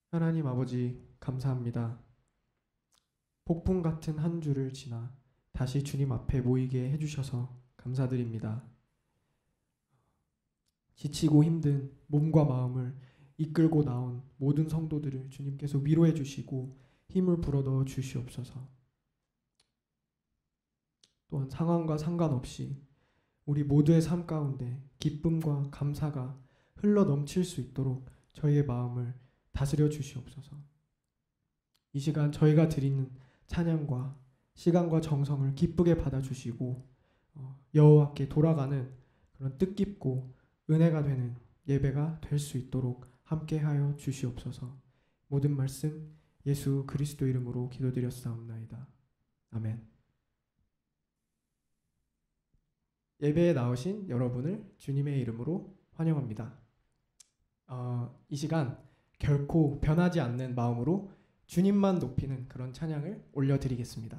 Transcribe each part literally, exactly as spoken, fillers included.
하나님 아버지 감사합니다. 폭풍 같은 한 주를 지나 다시 주님 앞에 모이게 해주셔서 감사드립니다. 지치고 힘든 몸과 마음을 이끌고 나온 모든 성도들을 주님께서 위로해 주시고 힘을 불어넣어 주시옵소서. 또한 상황과 상관없이 우리 모두의 삶 가운데 기쁨과 감사가 흘러 넘칠 수 있도록 저희의 마음을 다스려 주시옵소서. 이 시간 저희가 드리는 찬양과 시간과 정성을 기쁘게 받아주시고 어, 여호와께 돌아가는 그런 뜻깊고 은혜가 되는 예배가 될 수 있도록 함께하여 주시옵소서. 모든 말씀 예수 그리스도 이름으로 기도드렸사옵나이다. 아멘. 예배에 나오신 여러분을 주님의 이름으로 환영합니다. 어, 이 시간 결코 변하지 않는 마음으로 주님만 높이는 그런 찬양을 올려드리겠습니다.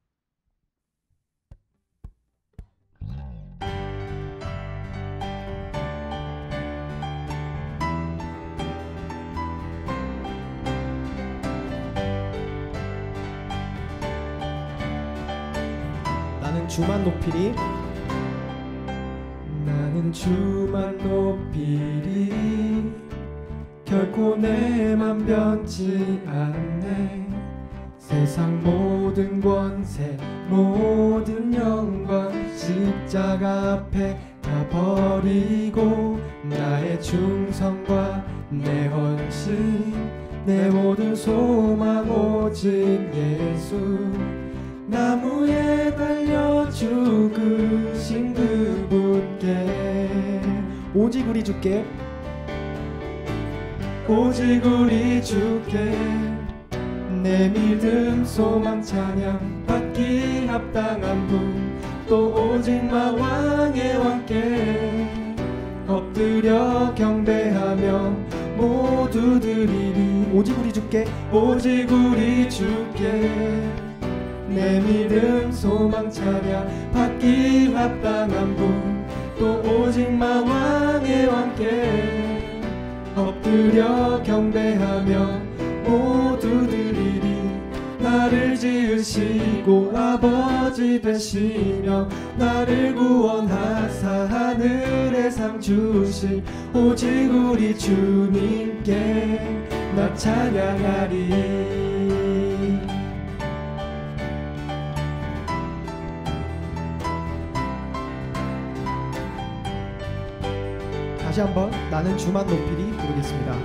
나는 주만 높이리, 나는 주만 높이리, 결코 내 맘 변치 않네. 세상 모든 권세 모든 영광 십자가 앞에 다 버리고 나의 충성과 내 헌신 내 모든 소망 오직 예수. 나무에 달려 죽으신 그분께 오직 우리 주께 오직 우리 주께 내 믿음 소망 찬양 받기 합당한 분 또 오직 마왕의 왕께 엎드려 경배하며 모두 드리리 오직 우리 주께 오직 우리 주께 내 믿음 소망 찬양 받기 합당한 분 또 오직 마왕의 왕께 엎드려 경배하며 모두 드리리. 나를 지으시고 아버지 되시며 나를 구원하사 하늘의 상 주실 오직 우리 주님께 나 찬양하리. 다시 한번 나는 주만 높이리 부르겠습니다.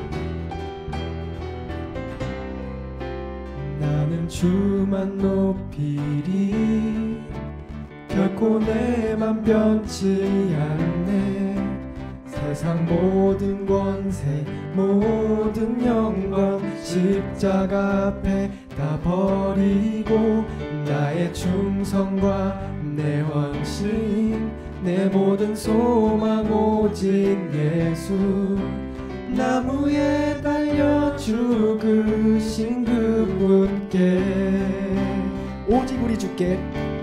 나는 주만 높이리 결코 내 맘 변치 않네. 세상 모든 권세 모든 영광 십자가 앞에 다 버리고 나의 충성과 내 헌신 내 모든 소망 오직 예수. 나무에 달려 죽으신 그분께 오직 우리 주께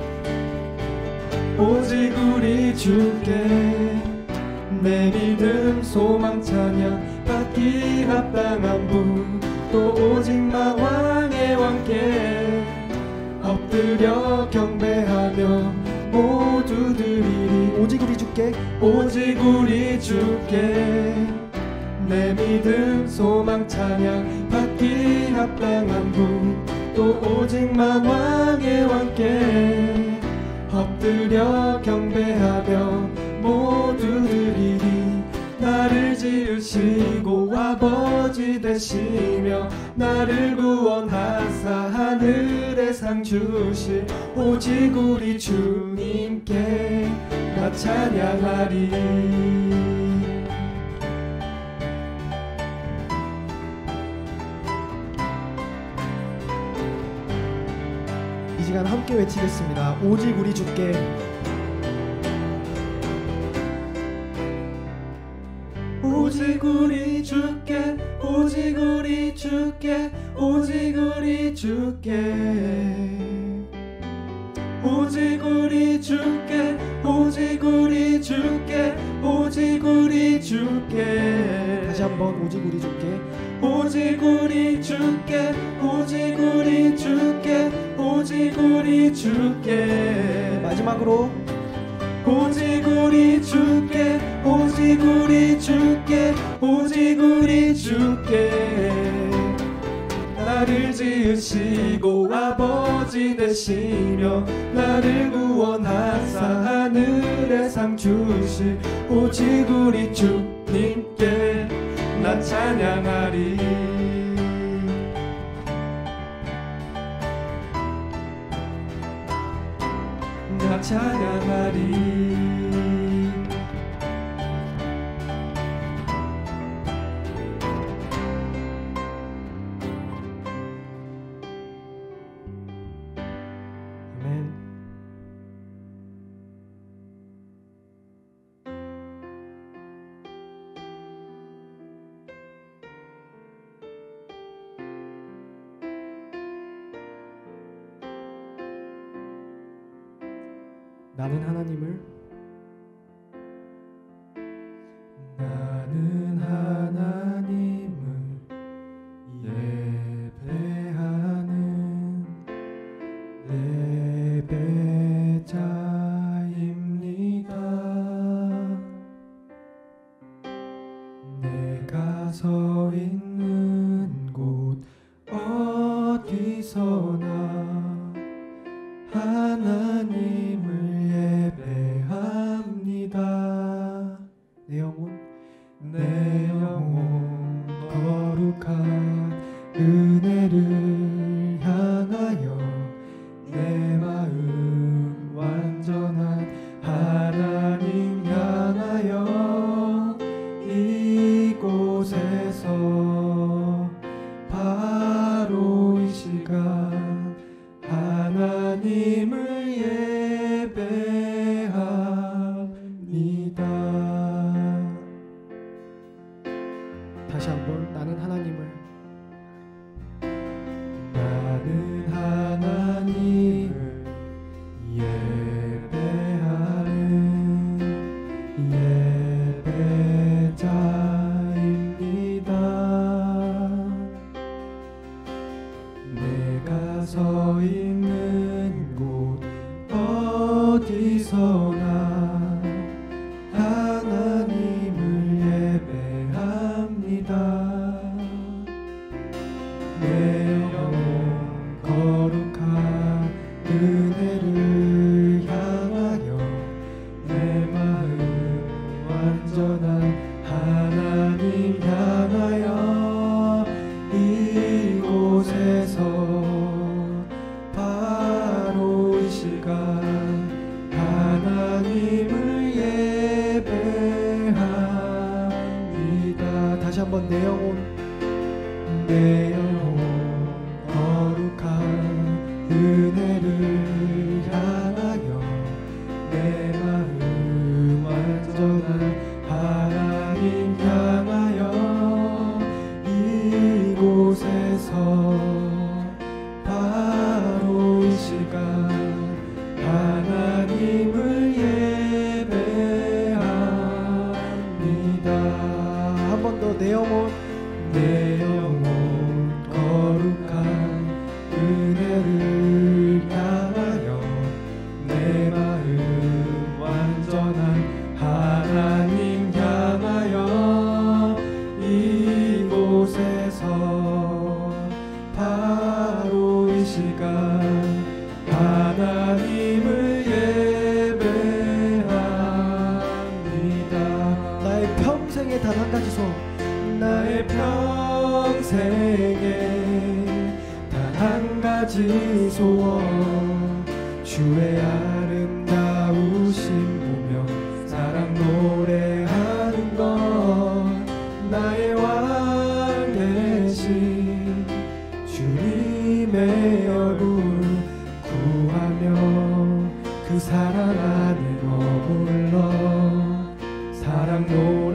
오직 우리 주께 내 믿음 소망 찬양 받기 합당한 분 또 오직 마왕의 왕께 엎드려 경배하며 모두 드리리 오직 우리 주께 오직 우리 주께 내 믿음 소망 찬양 받기 합당한 분 또 오직 마왕의 왕께 엎드려 경배하며 모두 드리리. 나를 지으시고 아버지 되시며 나를 구원하사 하늘의 상 주실 오직 우리 주님께 나 찬양하리. 이 시간 함께 외치겠습니다. 오직 우리 주께 오직 우리 주께 오직 우리 주께 오직 우리 주께 오직 우리 주께 오직 우리 주께 오직 우리 주께 다시 한번 한번 오직 우리 주께 오직 우리 주께 오직 우리 주께 오직 우리 주께 마지막으로 오직 우리 주께 오직 우리 주께 오직 우리 주께 나를 지으시고 아버지 되시며 나를 구원하사 하늘의 상 주실 오직 우리 주님께 나 찬양하리 나 찬양하리 나는 하나님을 나는 하나님을 예배하는 예배자입니다. 내가 서 있는 곳 어디서나 하나님을 예배합니다. 내 영혼 내 영혼 거룩한 은혜를 향하여 내 마음 완전한 하나님 향하여 이곳에서 바로 이 시간 하나님을 예배합니다. 다시 한번 나는 하나님을 나는 하나님을 예배하는 예배자입니다. 내가 서 있는 곳 어디서나 하나님을 예배합니다. 내 영혼 거룩한 은혜를 향하여 내 마음 완전한 하나님 향하여 이곳에서 바로 이 시간 하나님을 예배합니다. 다시 한번 내 영혼 내 영혼 거룩한 은혜를 향하여 내 마음 완전한 하나님 향하여 이곳에서 바로 이 시간 하나님을 예배합니다. 한 번 더 내 영혼 내 영혼 거룩한 은혜를 향하여 내 마음 완전한 하나님 향하여 이곳에서 바로 이 시간 하나님을 예배합니다. 나의 평생에 단 한 가지 소원 나의 평생에 단 한 가지 소원 주의 아름다우심 보며 사랑 노래하는 것 나의 왕 대신 주님의 얼굴 구하며 그 사랑 안에 머물러 사랑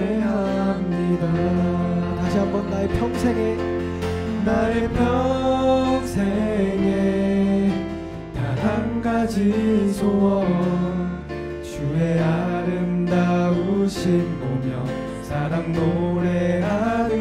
노래합니다. 다시 한번 나의 평생에 나의 평생에 단 한 가지 소원 주의 아름다우심 보며 사랑 노래하는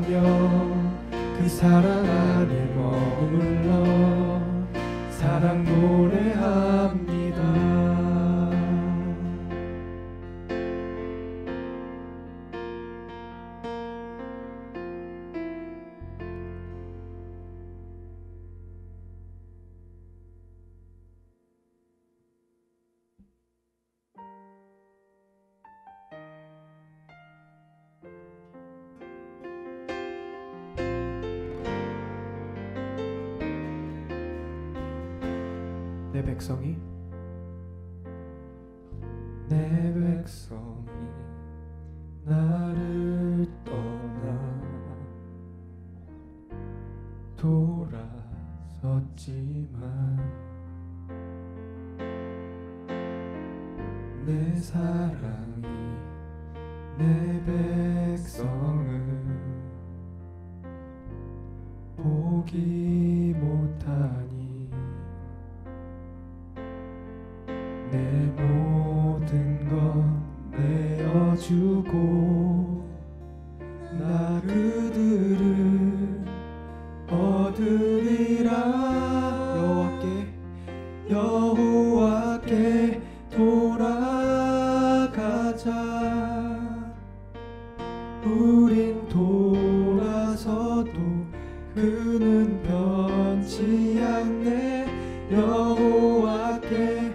그 사랑 안에 머물러 사랑 노래합니다. 내 백성이 내 백성이 나를 떠나 돌아섰지만 내 사랑이 내 백성을 포기 못하니 내 모든 것 내어주고 나 그들을 얻으리라. 여호와께 여호와께 돌아가자. 우린 돌아서도 그는 변치 않네. 여호와께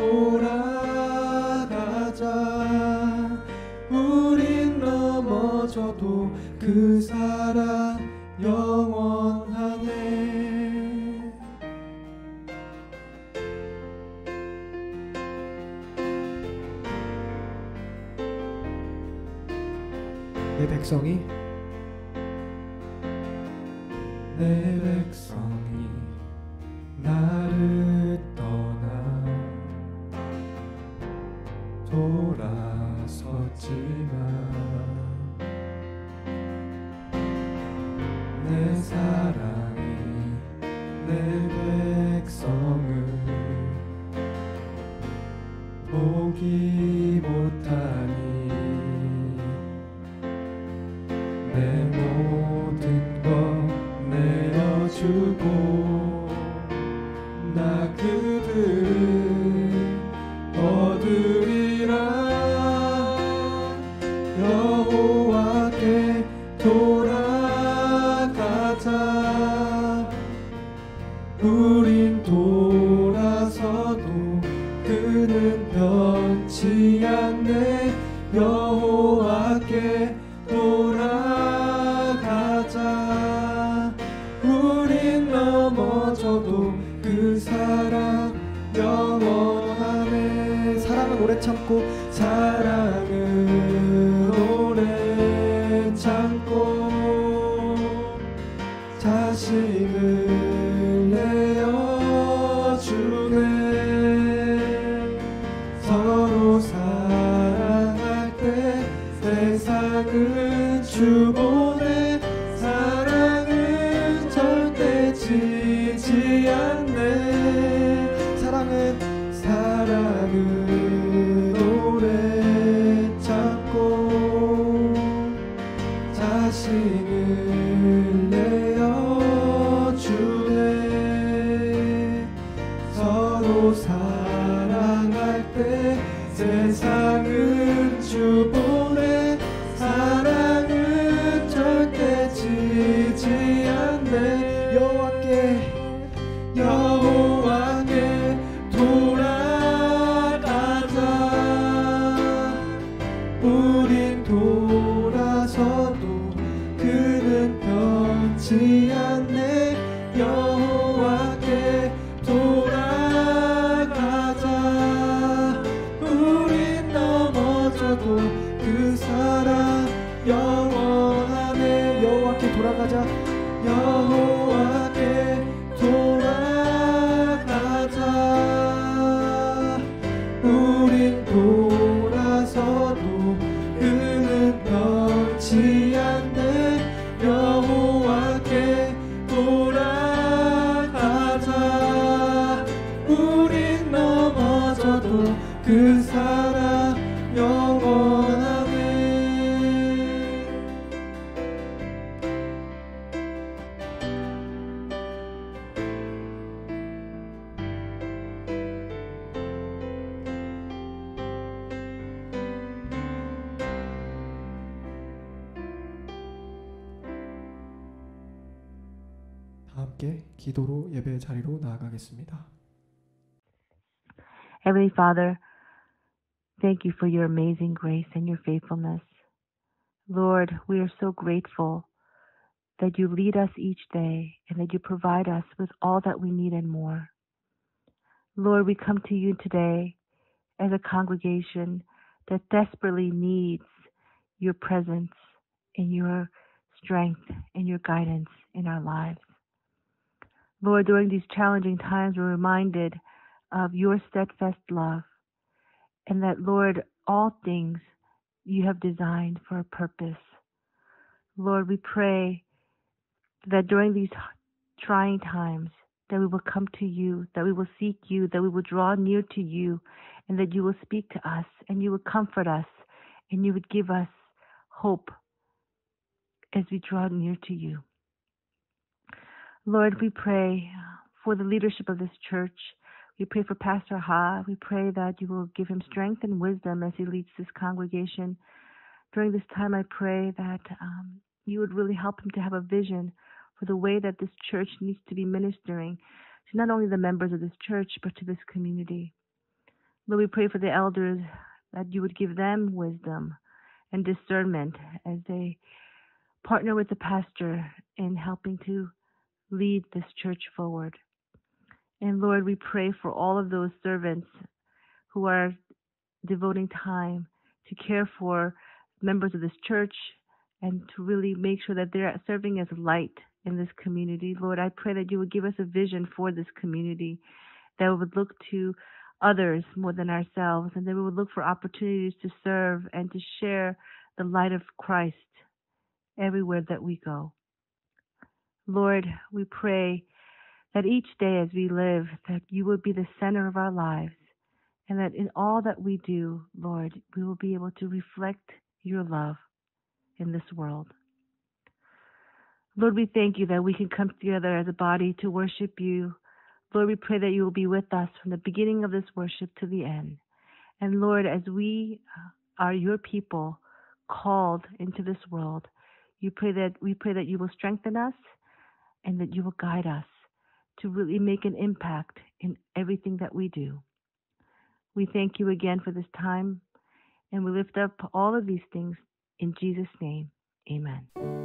돌아가자. 우린 넘어져도 그 사랑 영원하네. 내 백성이 내 백성이 나를 떠나 돌아섰지만 내 사랑이 내 백성을 포기 못하니 내 모든 것 내어주고 나 그들을 얻으리라. 여호와께 돌아가자. 우린 돌아서도 그는 변치 않네. 여호와께 돌아가자. 우린 넘어져도 그 사랑 영원하네. 사랑은 오래 참고 사랑은 오래 참고 자신을 내어주네. 서로 사랑할 때 세상은 주보내. 사랑은 절대 지지 않네. 사랑은 사랑은 오래 참고 자신을 내어주네. 서로 사랑할 때 세상은 주보내. 사랑은 절대 지지 않네. 여호와께 여호와께 돌아가자. 우린 돌아서도 그는 변치 않네. 여호와께 돌아가자. 우린 넘어져도 그 사랑 영원하네. 여호와께 돌아가자. 여호와께 돌아가자. 우린 돌아서도 그는 변치 않네. 여호와께 돌아가자. 우린 넘어져도 그 사랑 영원하네. 함께 기도로 예배의 자리로 나아가겠습니다. Heavenly Father, thank you for your amazing grace and your faithfulness. Lord, we are so grateful that you lead us each day and that you provide us with all that we need and more. Lord, we come to you today as a congregation that desperately needs your presence and your strength and your guidance in our lives. Lord, during these challenging times, we're reminded of your steadfast love and that, Lord, all things you have designed for a purpose. Lord, we pray that during these trying times, that we will come to you, that we will seek you, that we will draw near to you, and that you will speak to us, and you will comfort us, and you would give us hope as we draw near to you. Lord, we pray for the leadership of this church. We pray for Pastor Ha. We pray that you will give him strength and wisdom as he leads this congregation. During this time, I pray that um, you would really help him to have a vision for the way that this church needs to be ministering to not only the members of this church, but to this community. Lord, we pray for the elders that you would give them wisdom and discernment as they partner with the pastor in helping to lead this church forward. And Lord, we pray for all of those servants who are devoting time to care for members of this church and to really make sure that they're serving as light in this community. Lord, I pray that you would give us a vision for this community, that we would look to others more than ourselves, and that we would look for opportunities to serve and to share the light of Christ everywhere that we go. Lord, we pray that each day as we live, that you would be the center of our lives, and that in all that we do, Lord, we will be able to reflect your love in this world. Lord, we thank you that we can come together as a body to worship you. Lord, we pray that you will be with us from the beginning of this worship to the end. And Lord, as we are your people called into this world, you pray that we pray that you will strengthen us and that you will guide us to really make an impact in everything that we do. We thank you again for this time, and we lift up all of these things in Jesus' name. Amen.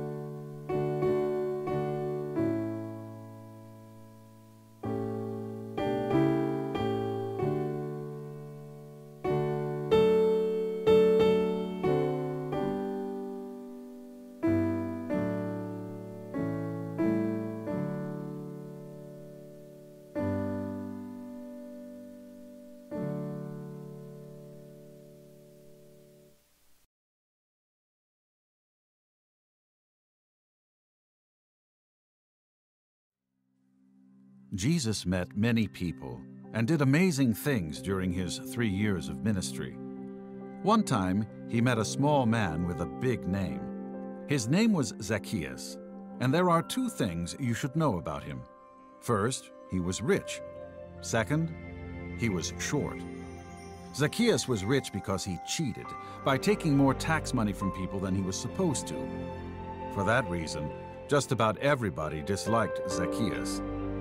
Jesus met many people and did amazing things during his three years of ministry. One time, he met a small man with a big name. His name was Zacchaeus, and there are two things you should know about him. First, he was rich. Second, he was short. Zacchaeus was rich because he cheated by taking more tax money from people than he was supposed to. For that reason, just about everybody disliked Zacchaeus.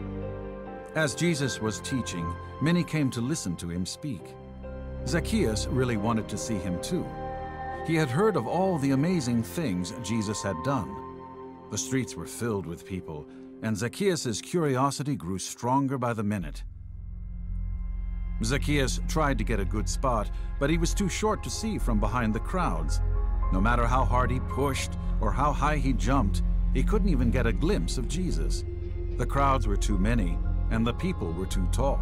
As Jesus was teaching, many came to listen to him speak. Zacchaeus really wanted to see him too. He had heard of all the amazing things Jesus had done. The streets were filled with people, and Zacchaeus' curiosity grew stronger by the minute. Zacchaeus tried to get a good spot, but he was too short to see from behind the crowds. No matter how hard he pushed or how high he jumped, he couldn't even get a glimpse of Jesus. The crowds were too many, and the people were too tall.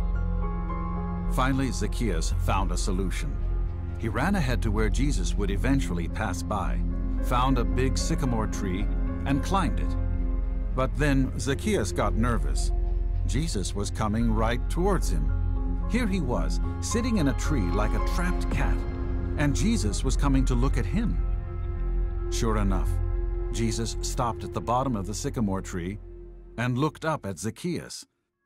Finally, Zacchaeus found a solution. He ran ahead to where Jesus would eventually pass by, found a big sycamore tree, and climbed it. But then Zacchaeus got nervous. Jesus was coming right towards him. Here he was, sitting in a tree like a trapped cat, and Jesus was coming to look at him. Sure enough, Jesus stopped at the bottom of the sycamore tree and looked up at Zacchaeus.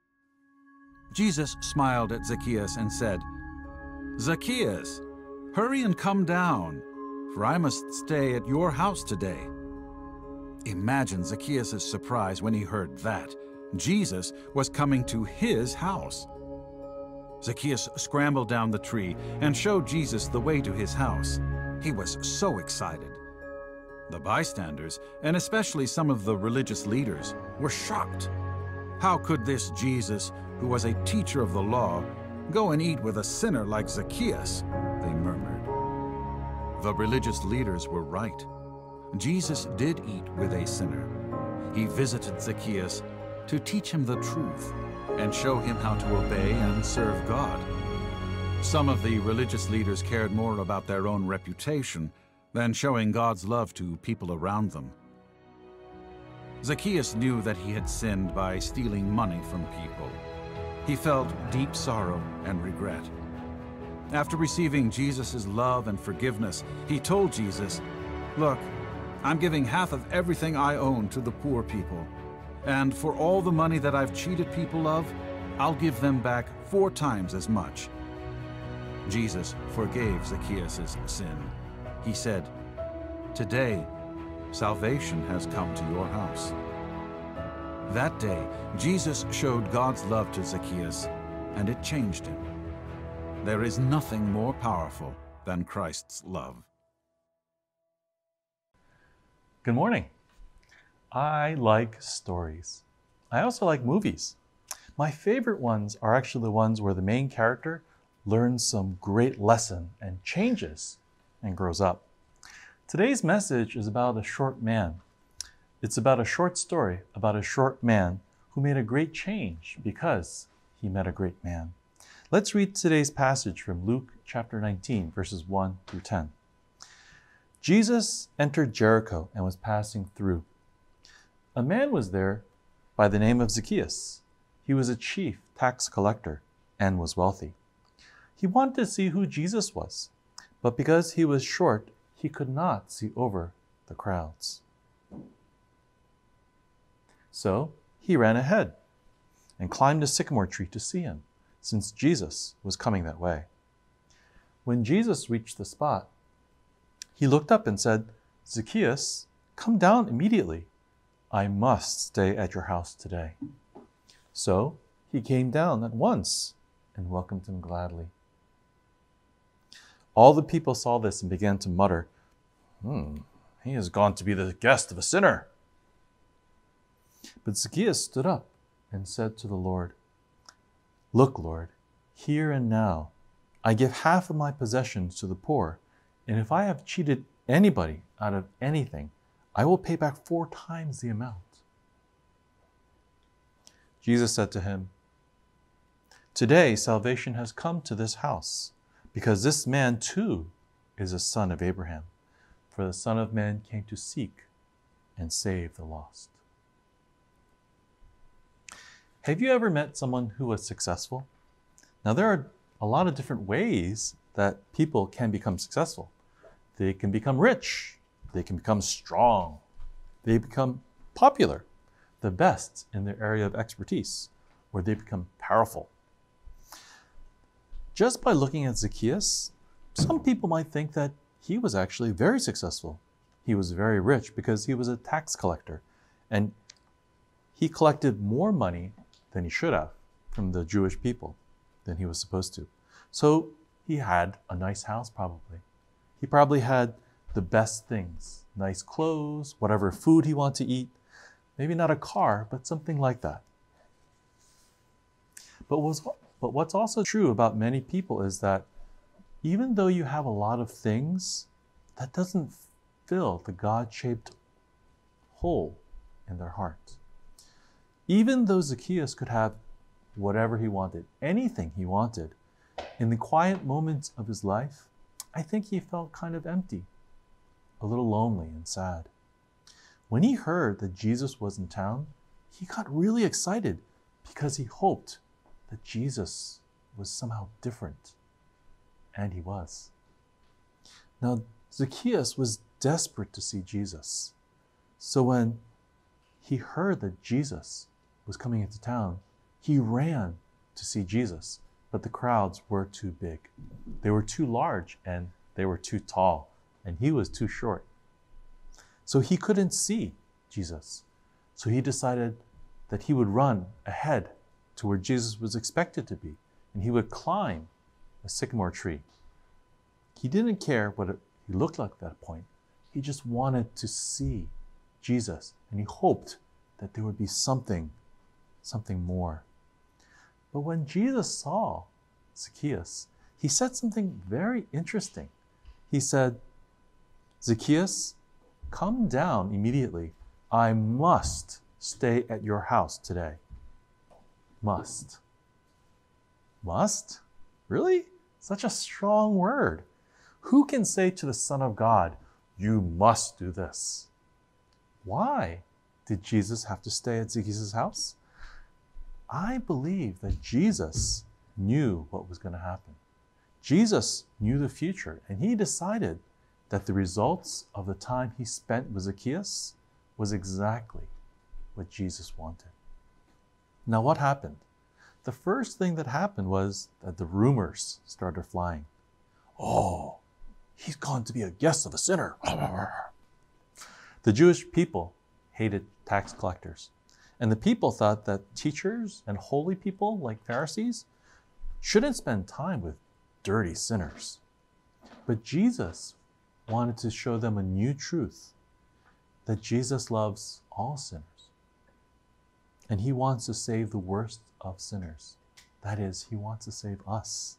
Jesus smiled at Zacchaeus and said, "Zacchaeus, hurry and come down, for I must stay at your house today." Imagine Zacchaeus' surprise when he heard that. Jesus was coming to his house. Zacchaeus scrambled down the tree and showed Jesus the way to his house. He was so excited. The bystanders, and especially some of the religious leaders, were shocked. How could this Jesus, who was a teacher of the law, go and eat with a sinner like Zacchaeus? They murmured. The religious leaders were right. Jesus did eat with a sinner. He visited Zacchaeus to teach him the truth and show him how to obey and serve God. Some of the religious leaders cared more about their own reputation than showing God's love to people around them. Zacchaeus knew that he had sinned by stealing money from people. He felt deep sorrow and regret. After receiving Jesus' love and forgiveness, he told Jesus, "Look, I'm giving half of everything I own to the poor people. And for all the money that I've cheated people of, I'll give them back four times as much." Jesus forgave Zacchaeus' sin. He said, "Today, salvation has come to your house." That day, Jesus showed God's love to Zacchaeus, and it changed him. There is nothing more powerful than Christ's love. Good morning. I like stories. I also like movies. My favorite ones are actually the ones where the main character learns some great lesson and changes and grows up. Today's message is about a short man. It's about a short story about a short man who made a great change because he met a great man. Let's read today's passage from Luke chapter nineteen, verses one through ten. Jesus entered Jericho and was passing through. A man was there by the name of Zacchaeus. He was a chief tax collector and was wealthy. He wanted to see who Jesus was, but because he was short, he could not see over the crowds. So he ran ahead and climbed a sycamore tree to see him, since Jesus was coming that way. When Jesus reached the spot, he looked up and said, "Zacchaeus, come down immediately. I must stay at your house today." So he came down at once and welcomed him gladly. All the people saw this and began to mutter, Hmm, he has gone to be the guest of a sinner. But Zacchaeus stood up and said to the Lord, "Look, Lord, here and now I give half of my possessions to the poor, and if I have cheated anybody out of anything, I will pay back four times the amount." Jesus said to him, "Today salvation has come to this house, because this man too is a son of Abraham. For the Son of Man came to seek and save the lost." Have you ever met someone who was successful? Now, there are a lot of different ways that people can become successful. They can become rich. They can become strong. They become popular, the best in their area of expertise, or they become powerful. Just by looking at Zacchaeus, some people might think that he was actually very successful. He was very rich because he was a tax collector, and he collected more money than he should have from the Jewish people than he was supposed to. So he had a nice house probably. He probably had the best things, nice clothes, whatever food he wanted to eat, maybe not a car, but something like that. But what's, but what's also true about many people is that even though you have a lot of things, that doesn't fill the God-shaped hole in their heart. Even though Zacchaeus could have whatever he wanted, anything he wanted, in the quiet moments of his life, I think he felt kind of empty, a little lonely and sad. When he heard that Jesus was in town, he got really excited because he hoped that Jesus was somehow different. And he was. Now, Zacchaeus was desperate to see Jesus. So when he heard that Jesus was coming into town, he ran to see Jesus. But the crowds were too big. They were too large and they were too tall. And he was too short. So he couldn't see Jesus. So he decided that he would run ahead to where Jesus was expected to be, and he would climb a sycamore tree. He didn't care what it, he looked like at that point. He just wanted to see Jesus, and he hoped that there would be something, something more. But when Jesus saw Zacchaeus, he said something very interesting. He said, Zacchaeus, come down immediately. I must stay at your house today. Must. Must? Really? Such a strong word. Who can say to the Son of God, you must do this? Why did Jesus have to stay at Zacchaeus' house? I believe that Jesus knew what was going to happen. Jesus knew the future, and he decided that the results of the time he spent with Zacchaeus was exactly what Jesus wanted. Now, what happened? The first thing that happened was that the rumors started flying. Oh, he's gone to be a guest of a sinner. The Jewish people hated tax collectors. And the people thought that teachers and holy people like Pharisees shouldn't spend time with dirty sinners. But Jesus wanted to show them a new truth, that Jesus loves all sinners. And he wants to save the worst of sinners. That is, he wants to save us.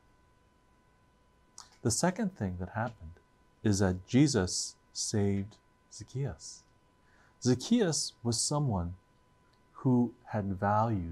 The second thing that happened is that Jesus saved Zacchaeus. Zacchaeus was someone who had valued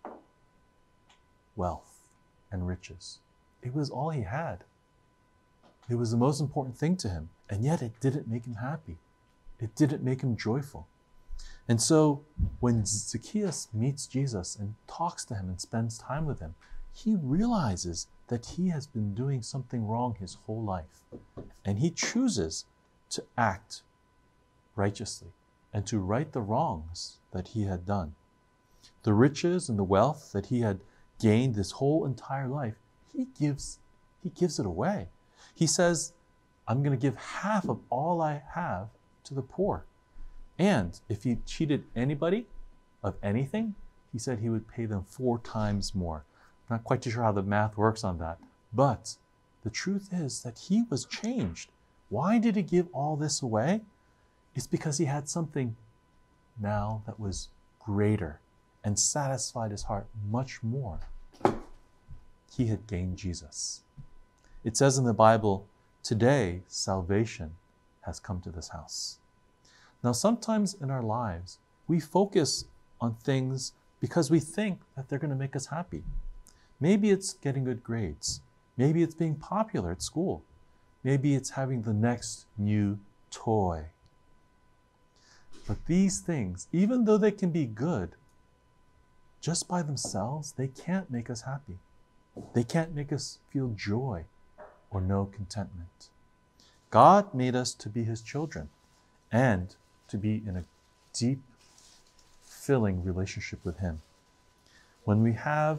wealth and riches. It was all he had. It was the most important thing to him, and yet it didn't make him happy. It didn't make him joyful. And so when Zacchaeus meets Jesus and talks to him and spends time with him, he realizes that he has been doing something wrong his whole life. And he chooses to act righteously and to right the wrongs that he had done. The riches and the wealth that he had gained this whole entire life, he gives, he gives it away. He says, I'm going to give half of all I have to the poor. And if he cheated anybody of anything, he said he would pay them four times more. I'm not quite too sure how the math works on that. But the truth is that he was changed. Why did he give all this away? It's because he had something now that was greater and satisfied his heart much more. He had gained Jesus. It says in the Bible, today salvation has come to this house. Now, sometimes in our lives, we focus on things because we think that they're going to make us happy. Maybe it's getting good grades. Maybe it's being popular at school. Maybe it's having the next new toy. But these things, even though they can be good, just by themselves, they can't make us happy. They can't make us feel joy or know contentment. God made us to be his children and to be in a deep, filling relationship with him. When we have,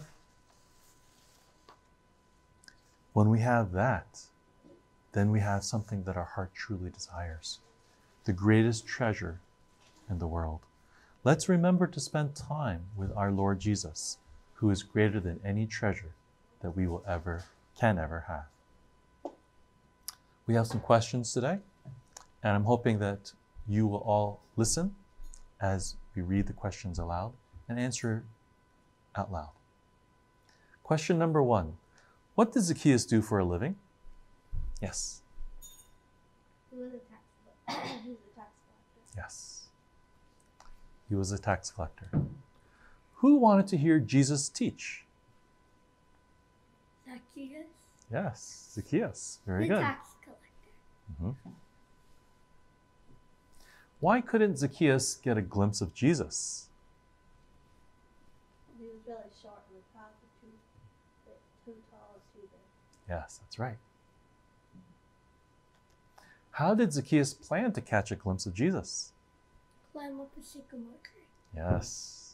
when we have that, then we have something that our heart truly desires, the greatest treasure in the world. Let's remember to spend time with our Lord Jesus, who is greater than any treasure that we will ever, can ever have. We have some questions today, and I'm hoping that you will all listen as we read the questions aloud and answer out loud. Question number one. What did Zacchaeus do for a living? Yes. He was a tax, he was a tax collector. Yes. He was a tax collector. Who wanted to hear Jesus teach? Zacchaeus. Yes, Zacchaeus. Very the good. tax collector. Mm-hmm. Why couldn't Zacchaeus get a glimpse of Jesus? He was really short and the crowd was too, too tall, too big. Yes, that's right. How did Zacchaeus plan to catch a glimpse of Jesus? Climb up a sycamore tree. Yes.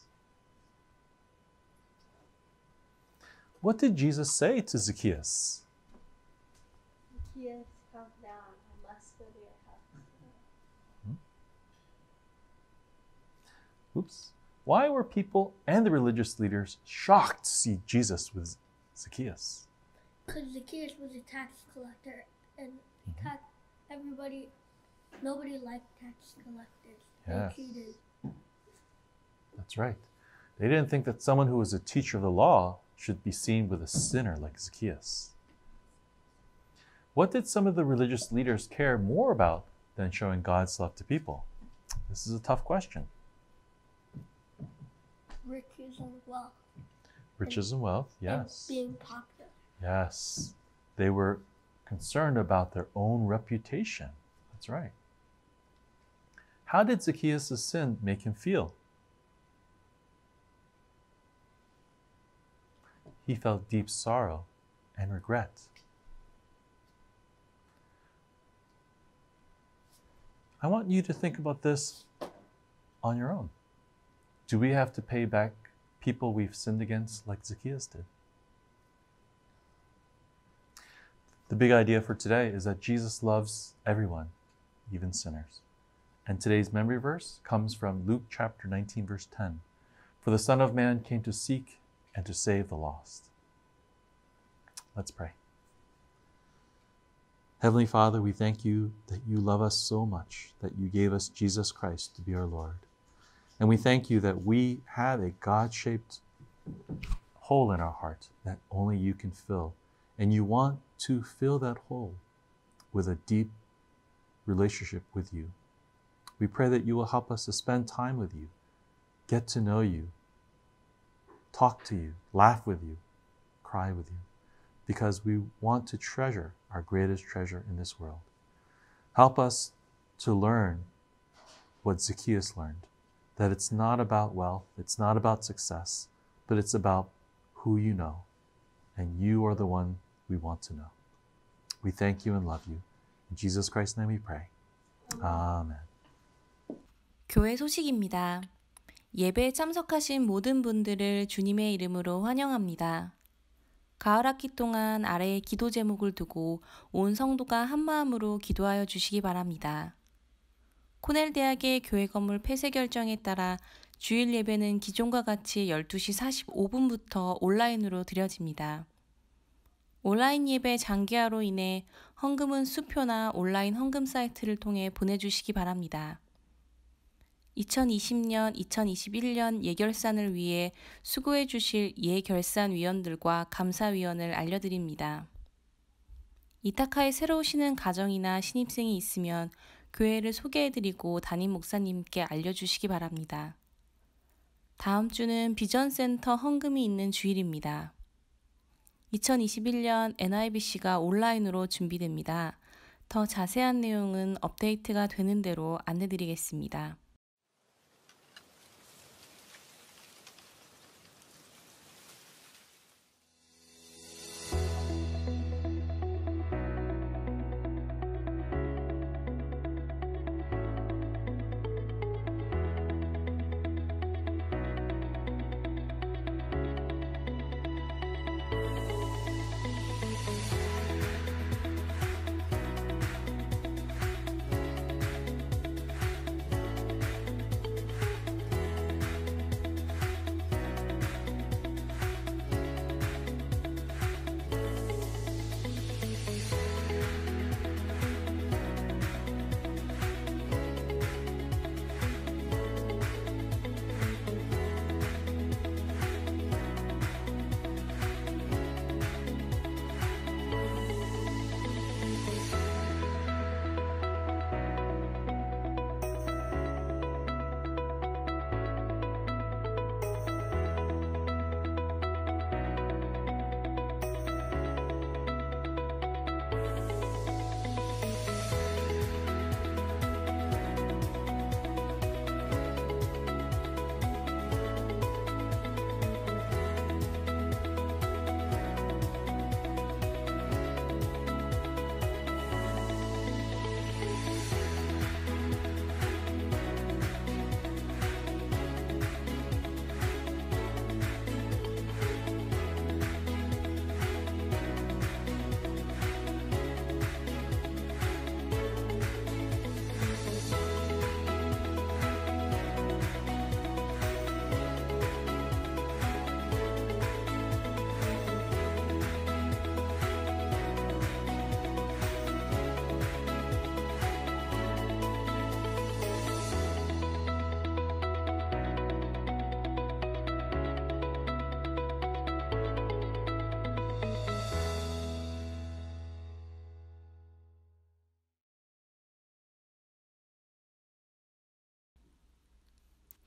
What did Jesus say to Zacchaeus? Zacchaeus, come down. I must go to your house. Oops. Why were people and the religious leaders shocked to see Jesus with Zacchaeus? Because Zacchaeus was a tax collector, and tax, everybody, nobody liked tax collectors. Yes. They cheated. That's right. They didn't think that someone who was a teacher of the law should be seen with a sinner like Zacchaeus. What did some of the religious leaders care more about than showing God's love to people? This is a tough question. Riches and wealth. Riches and wealth, yes. And being popular. Yes. They were concerned about their own reputation. That's right. How did Zacchaeus' sin make him feel? He felt deep sorrow and regret. I want you to think about this on your own. Do we have to pay back people we've sinned against like Zacchaeus did? The big idea for today is that Jesus loves everyone, even sinners. And today's memory verse comes from Luke chapter nineteen, verse ten. For the Son of Man came to seek and to save the lost. Let's pray. Heavenly Father, we thank you that you love us so much, that you gave us Jesus Christ to be our Lord. And we thank you that we have a God-shaped hole in our heart that only you can fill. And you want to fill that hole with a deep relationship with you. We pray that you will help us to spend time with you, get to know you, talk to you, laugh with you, cry with you, because we want to treasure our greatest treasure in this world. Help us to learn what Zacchaeus learned, that it's not about wealth, it's not about success, but it's about who you know, and you are the one we want to know. We thank you and love you. In Jesus Christ's name we pray. Amen. 교회 소식입니다. 예배에 참석하신 모든 분들을 주님의 이름으로 환영합니다. 가을 학기 동안 아래에 기도 제목을 두고 온 성도가 한마음으로 기도하여 주시기 바랍니다. 코넬 대학의 교회 건물 폐쇄 결정에 따라 주일 예배는 기존과 같이 열두 시 사십오 분부터 온라인으로 드려집니다. 온라인 예배 장기화로 인해 헌금은 수표나 온라인 헌금 사이트를 통해 보내주시기 바랍니다. 이천이십 년, 이천이십일 년 예결산을 위해 수고해 주실 예결산위원들과 감사위원을 알려드립니다. 이타카에 새로 오시는 가정이나 신입생이 있으면 교회를 소개해드리고 담임 목사님께 알려주시기 바랍니다. 다음 주는 비전센터 헌금이 있는 주일입니다. 이천이십일 년 엔아이비씨가 온라인으로 준비됩니다. 더 자세한 내용은 업데이트가 되는 대로 안내드리겠습니다.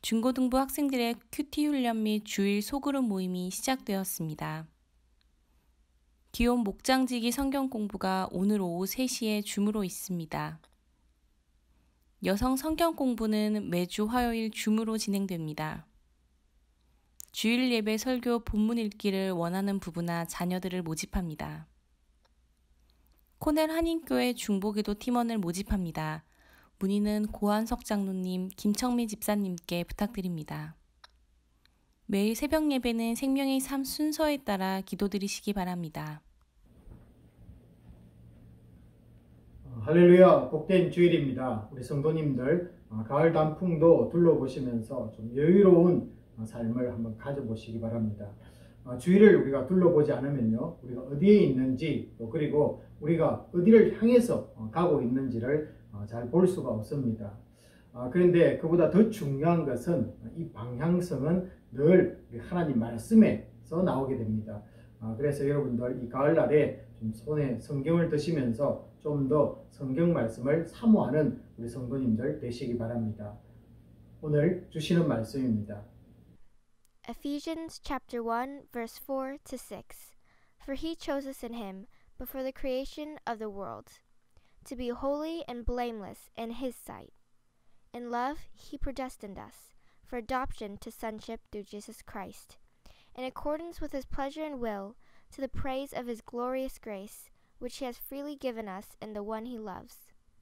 중고등부 학생들의 큐티 훈련 및 주일 소그룹 모임이 시작되었습니다. 기욤 목장지기 성경 공부가 오늘 오후 세 시에 줌으로 있습니다. 여성 성경 공부는 매주 화요일 줌으로 진행됩니다. 주일 예배 설교 본문 읽기를 원하는 부부나 자녀들을 모집합니다. 코넬 한인교회 중보기도 팀원을 모집합니다. 문의는 고한석 장로님, 김청미 집사님께 부탁드립니다. 매일 새벽 예배는 생명의 삶 순서에 따라 기도드리시기 바랍니다. 할렐루야, 복된 주일입니다. 우리 성도님들 가을 단풍도 둘러보시면서 좀 여유로운 삶을 한번 가져보시기 바랍니다. 주위를 우리가 둘러보지 않으면요, 우리가 어디에 있는지, 또 그리고 우리가 어디를 향해서 가고 있는지를 잘 볼 수가 없습니다. 그런데 그보다 더 중요한 것은 이 방향성은 늘 하나님 말씀에서 나오게 됩니다. 그래서 여러분들 이 가을날에 좀 손에 성경을 드시면서 좀 더 성경 말씀을 사모하는 우리 성도님들 되시기 바랍니다. 오늘 주시는 말씀입니다. Ephesians chapter one verse four to six. For he chose us in him before the creation of the world, to be holy and blameless in his sight. In love he predestined us for adoption to sonship through Jesus Christ, in accordance with his pleasure and will, to the praise of his glorious grace, which he has freely given us in the one he loves.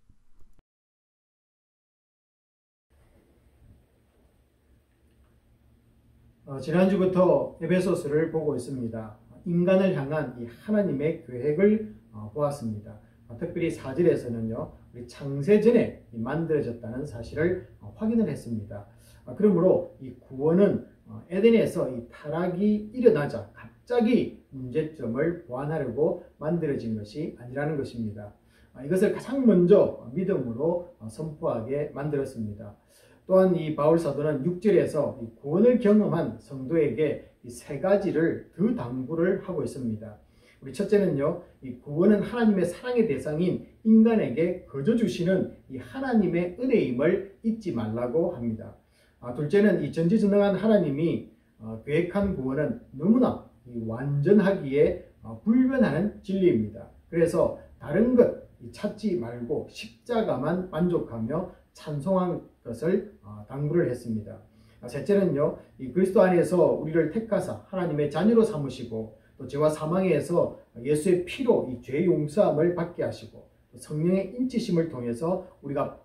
어, 지난주부터 에베소서를 보고 있습니다. 인간을 향한 이 하나님의 계획을 어, 보았습니다. 어, 특별히 사 절에서는요, 우리 창세전에 만들어졌다는 사실을 어, 확인을 했습니다. 어, 그러므로 이 구원은 어, 에덴에서 이 타락이 일어나자 갑자기 문제점을 보완하려고 만들어진 것이 아니라는 것입니다. 어, 이것을 가장 먼저 믿음으로 어, 선포하게 만들었습니다. 또한 이 바울 사도는 육 절에서 이 구원을 경험한 성도에게 이 세 가지를 더 당부를 하고 있습니다. 우리 첫째는요, 이 구원은 하나님의 사랑의 대상인 인간에게 거저 주시는 이 하나님의 은혜임을 잊지 말라고 합니다. 아, 둘째는 이 전지전능한 하나님이 어, 계획한 구원은 너무나 이 완전하기에 어, 불변하는 진리입니다. 그래서 다른 것 찾지 말고 십자가만 만족하며 찬송한 것을 어, 당부를 했습니다. 아, 셋째는요, 이 그리스도 안에서 우리를 택하사 하나님의 자녀로 삼으시고 또 죄와 사망에서 예수의 피로 이 죄 용서함을 받게 하시고 성령의 인치심을 통해서 우리가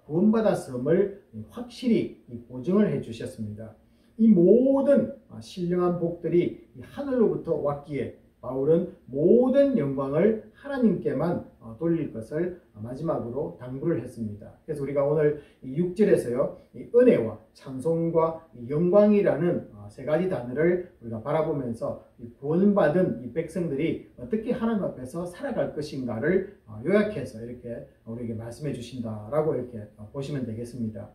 구원받았음을 확실히 보증을 해 주셨습니다. 이 모든 신령한 복들이 하늘로부터 왔기에 바울은 모든 영광을 하나님께만 돌릴 것을 마지막으로 당부를 했습니다. 그래서 우리가 오늘 육 절에서요, 이 은혜와 찬송과 영광이라는 세 가지 단어를 우리가 바라보면서 구원받은 이 백성들이 어떻게 하나님 앞에서 살아갈 것인가를 요약해서 이렇게 우리에게 말씀해 주신다라고 이렇게 보시면 되겠습니다.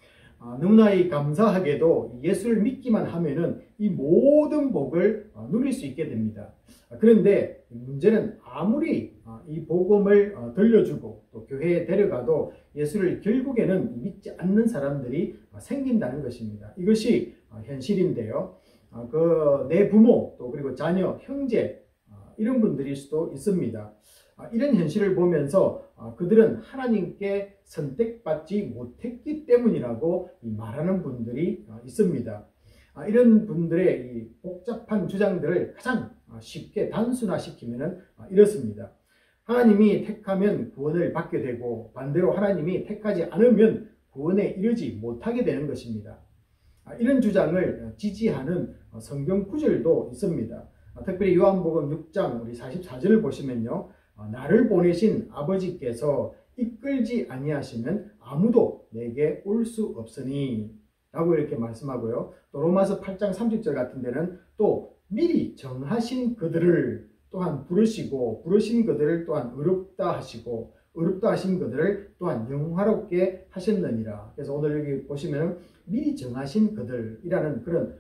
아, 너무나 이 감사하게도 예수를 믿기만 하면은 이 모든 복을 어, 누릴 수 있게 됩니다. 아, 그런데 문제는 아무리 어, 이 복음을 어, 들려주고 또 교회에 데려가도 예수를 결국에는 믿지 않는 사람들이 어, 생긴다는 것입니다. 이것이 어, 현실인데요. 어, 그 내 부모 또 그리고 자녀, 형제 어, 이런 분들일 수도 있습니다. 아, 이런 현실을 보면서 아, 그들은 하나님께 선택받지 못했기 때문이라고 말하는 분들이 아, 있습니다. 아, 이런 분들의 이 복잡한 주장들을 가장 아, 쉽게 단순화시키면 아, 이렇습니다. 하나님이 택하면 구원을 받게 되고 반대로 하나님이 택하지 않으면 구원에 이르지 못하게 되는 것입니다. 아, 이런 주장을 지지하는 성경 구절도 있습니다. 아, 특별히 요한복음 육 장 우리 사십사 절을 보시면요, 나를 보내신 아버지께서 이끌지 아니하시면 아무도 내게 올 수 없으니 라고 이렇게 말씀하고요. 또 로마서 팔 장 삼십 절 같은 데는 또 미리 정하신 그들을 또한 부르시고 부르신 그들을 또한 의롭다 하시고 의롭다 하신 그들을 또한 영화롭게 하셨느니라. 그래서 오늘 여기 보시면 미리 정하신 그들이라는 그런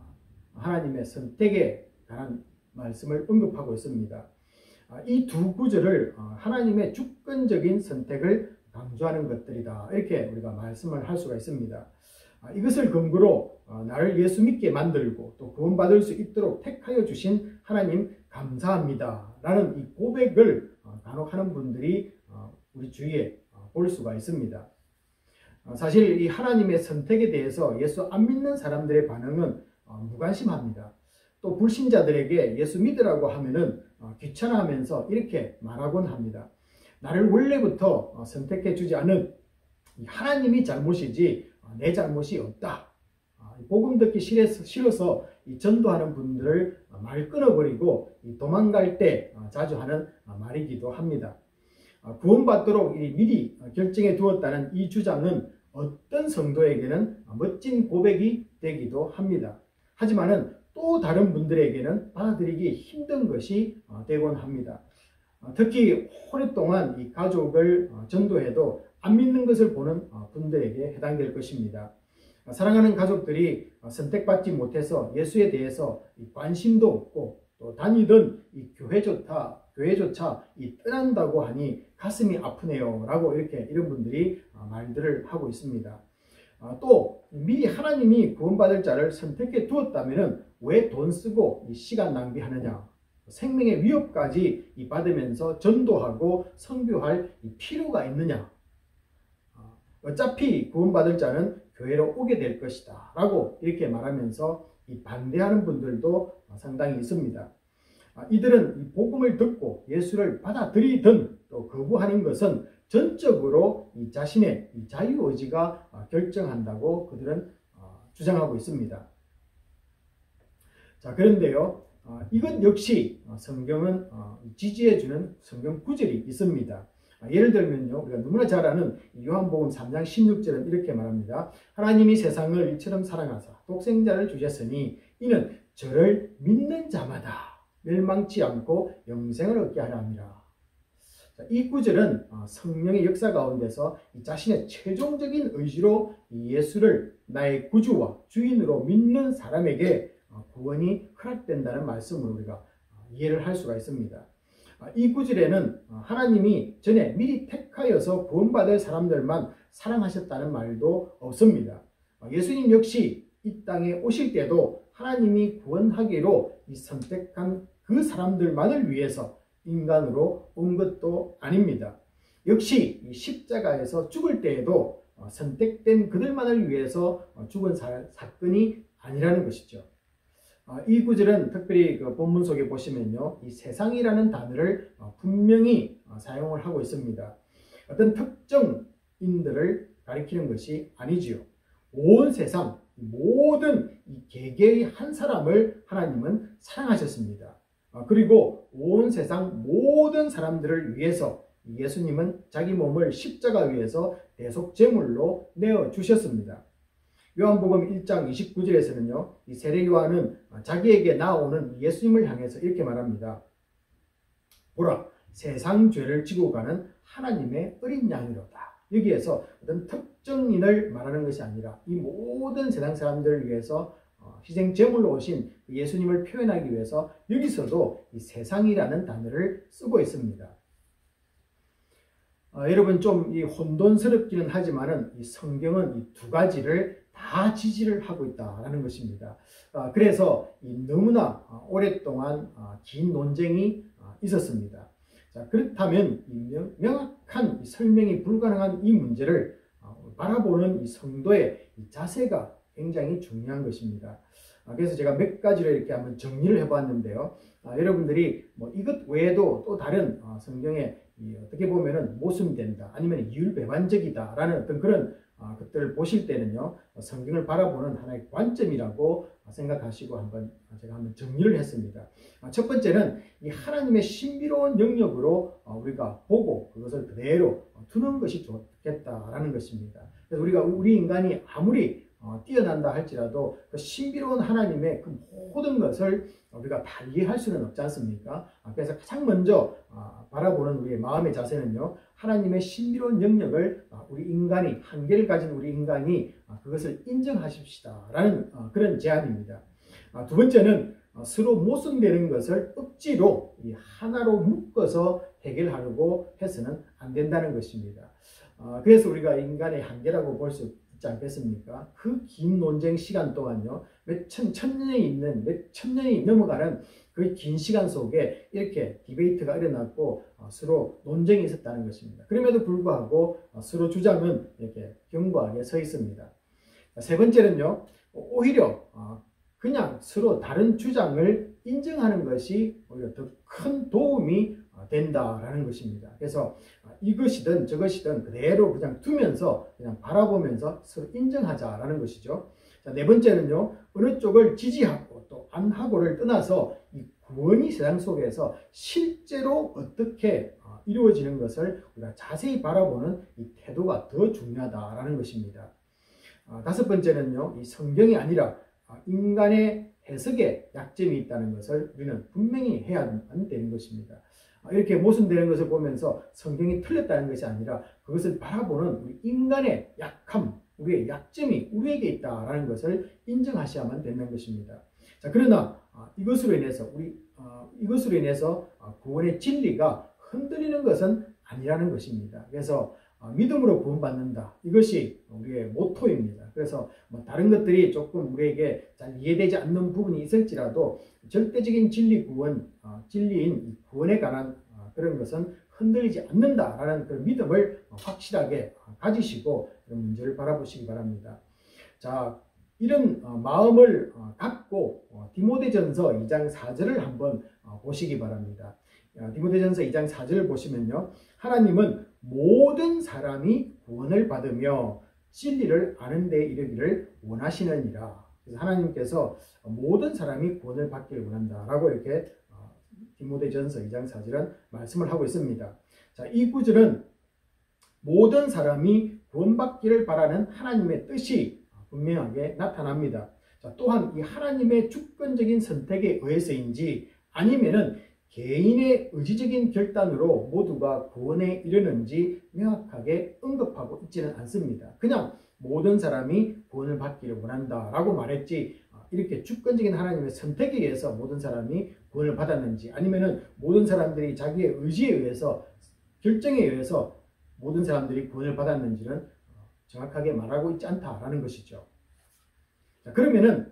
하나님의 선택에 관한 말씀을 언급하고 있습니다. 이 두 구절을 하나님의 주권적인 선택을 강조하는 것들이다, 이렇게 우리가 말씀을 할 수가 있습니다. 이것을 근거로 나를 예수 믿게 만들고 또 구원받을 수 있도록 택하여 주신 하나님 감사합니다 라는 이 고백을 간혹 하는 분들이 우리 주위에 볼 수가 있습니다. 사실 이 하나님의 선택에 대해서 예수 안 믿는 사람들의 반응은 무관심합니다. 또 불신자들에게 예수 믿으라고 하면은 귀찮아하면서 이렇게 말하곤 합니다. 나를 원래부터 선택해 주지 않은 하나님이 잘못이지 내 잘못이 없다. 복음 듣기 싫어서 전도하는 분들을 말 끊어버리고 도망갈 때 자주 하는 말이기도 합니다. 구원받도록 미리 결정해 두었다는 이 주장은 어떤 성도에게는 멋진 고백이 되기도 합니다. 하지만은 또 다른 분들에게는 받아들이기 힘든 것이 되곤 합니다. 특히 오랫동안 이 가족을 전도해도 안 믿는 것을 보는 분들에게 해당될 것입니다. 사랑하는 가족들이 선택받지 못해서 예수에 대해서 관심도 없고 또 다니던 이 교회조차, 교회조차 이 떠난다고 하니 가슴이 아프네요 라고 이렇게 이런 분들이 말들을 하고 있습니다. 또 미리 하나님이 구원받을 자를 선택해 두었다면 왜 돈 쓰고 시간 낭비하느냐, 생명의 위협까지 받으면서 전도하고 선교할 필요가 있느냐, 어차피 구원받을 자는 교회로 오게 될 것이다 라고 이렇게 말하면서 반대하는 분들도 상당히 있습니다. 이들은 복음을 듣고 예수를 받아들이든 또 거부하는 것은 전적으로 이 자신의 자유의지가 결정한다고 그들은 주장하고 있습니다. 자, 그런데요, 이것 역시 성경은 지지해주는 성경 구절이 있습니다. 예를 들면요, 우리가 너무나 잘 아는 요한복음 삼 장 십육 절은 이렇게 말합니다. 하나님이 세상을 이처럼 사랑하사 독생자를 주셨으니 이는 저를 믿는 자마다 멸망치 않고 영생을 얻게 하려 함이라. 이 구절은 성령의 역사 가운데서 자신의 최종적인 의지로 예수를 나의 구주와 주인으로 믿는 사람에게 구원이 허락된다는 말씀으로 우리가 이해를 할 수가 있습니다. 이 구절에는 하나님이 전에 미리 택하여서 구원받을 사람들만 사랑하셨다는 말도 없습니다. 예수님 역시 이 땅에 오실 때도 하나님이 구원하기로 선택한 그 사람들만을 위해서 인간으로 온 것도 아닙니다. 역시 십자가에서 죽을 때에도 선택된 그들만을 위해서 죽은 사, 사건이 아니라는 것이죠. 이 구절은 특별히 그 본문 속에 보시면요, 이 세상이라는 단어를 분명히 사용을 하고 있습니다. 어떤 특정인들을 가리키는 것이 아니지요. 온 세상 모든 이 개개의 한 사람을 하나님은 사랑하셨습니다. 그리고 온 세상 모든 사람들을 위해서 예수님은 자기 몸을 십자가 위에서 대속제물로 내어주셨습니다. 요한복음 일 장 이십구 절에서는요, 이 세례 요한은 자기에게 나오는 예수님을 향해서 이렇게 말합니다. 보라, 세상 죄를 지고 가는 하나님의 어린 양이로다. 여기에서 어떤 특정인을 말하는 것이 아니라 이 모든 세상 사람들을 위해서 희생 제물로 오신 예수님을 표현하기 위해서 여기서도 이 세상이라는 단어를 쓰고 있습니다. 어, 여러분 좀 이 혼돈스럽기는 하지만은 이 성경은 이 두 가지를 다 지지를 하고 있다라는 것입니다. 어, 그래서 이 너무나 오랫동안 어, 긴 논쟁이 어, 있었습니다. 자, 그렇다면 이 명, 명확한 이 설명이 불가능한 이 문제를 어, 바라보는 이 성도의 이 자세가 굉장히 중요한 것입니다. 아, 그래서 제가 몇 가지를 이렇게 한번 정리를 해봤는데요. 아, 여러분들이 뭐 이것 외에도 또 다른 어, 성경에 이 어떻게 보면은 모순된다, 아니면 이율배반적이다라는 어떤 그런 어, 것들을 보실 때는요, 성경을 바라보는 하나의 관점이라고 생각하시고 한번 제가 한번 정리를 했습니다. 아, 첫 번째는 이 하나님의 신비로운 영역으로 어, 우리가 보고 그것을 그대로 두는 것이 좋겠다라는 것입니다. 그래서 우리가 우리 인간이 아무리 어, 뛰어난다 할지라도 그 신비로운 하나님의 그 모든 것을 우리가 다 이해할 수는 없지 않습니까? 아, 그래서 가장 먼저 아, 바라보는 우리의 마음의 자세는요, 하나님의 신비로운 영역을 아, 우리 인간이, 한계를 가진 우리 인간이 아, 그것을 인정하십시다 라는 아, 그런 제안입니다. 아, 두 번째는 아, 서로 모순되는 것을 억지로 이 하나로 묶어서 해결하려고 해서는 안 된다는 것입니다. 아, 그래서 우리가 인간의 한계라고 볼 수 있지 않겠습니까? 그 긴 논쟁 시간 동안요, 몇 천, 천 년이 있는, 몇 천 년이 넘어가는 그 긴 시간 속에 이렇게 디베이트가 일어났고 어, 서로 논쟁이 있었다는 것입니다. 그럼에도 불구하고 어, 서로 주장은 이렇게 견고하게 서 있습니다. 세 번째는요, 오히려 어, 그냥 서로 다른 주장을 인정하는 것이 오히려 더 큰 도움이 된다라는 것입니다. 그래서 이것이든 저것이든 그대로 그냥 두면서 그냥 바라보면서 서로 인정하자라는 것이죠. 자, 네 번째는요, 어느 쪽을 지지하고 또 안 하고를 떠나서 이 구원이 세상 속에서 실제로 어떻게 이루어지는 것을 우리가 자세히 바라보는 이 태도가 더 중요하다라는 것입니다. 아, 다섯 번째는요, 이 성경이 아니라 인간의 해석에 약점이 있다는 것을 우리는 분명히 해야 되는 것입니다. 이렇게 모순되는 것을 보면서 성경이 틀렸다는 것이 아니라 그것을 바라보는 우리 인간의 약함, 우리의 약점이 우리에게 있다는 것을 인정하셔야만 되는 것입니다. 자, 그러나 이것으로 인해서 우리 이것으로 인해서 구원의 진리가 흔들리는 것은 아니라는 것입니다. 그래서 믿음으로 구원받는다. 이것이 우리의 모토입니다. 그래서 뭐 다른 것들이 조금 우리에게 잘 이해되지 않는 부분이 있을지라도 절대적인 진리 구원, 진리인 구원에 관한 그런 것은 흔들리지 않는다라는 그 믿음을 확실하게 가지시고 문제를 바라보시기 바랍니다. 자, 이런 마음을 갖고 디모데전서 이 장 사 절을 한번 보시기 바랍니다. 디모데전서 이 장 사 절을 보시면요, 하나님은 모든 사람이 구원을 받으며 진리를 아는 데 이르기를 원하시느니라. 그래서 하나님께서 모든 사람이 구원을 받기를 원한다라고 이렇게 디모데전서 이 장 사 절은 말씀을 하고 있습니다. 자, 이 구절은 모든 사람이 구원받기를 바라는 하나님의 뜻이 분명하게 나타납니다. 자, 또한 이 하나님의 주권적인 선택에 의해서인지 아니면은 개인의 의지적인 결단으로 모두가 구원에 이르는지 명확하게 언급하고 있지는 않습니다. 그냥 모든 사람이 구원을 받기를 원한다라고 말했지, 이렇게 주권적인 하나님의 선택에 의해서 모든 사람이 구원을 받았는지, 아니면은 모든 사람들이 자기의 의지에 의해서, 결정에 의해서 모든 사람들이 구원을 받았는지는 정확하게 말하고 있지 않다라는 것이죠. 자, 그러면은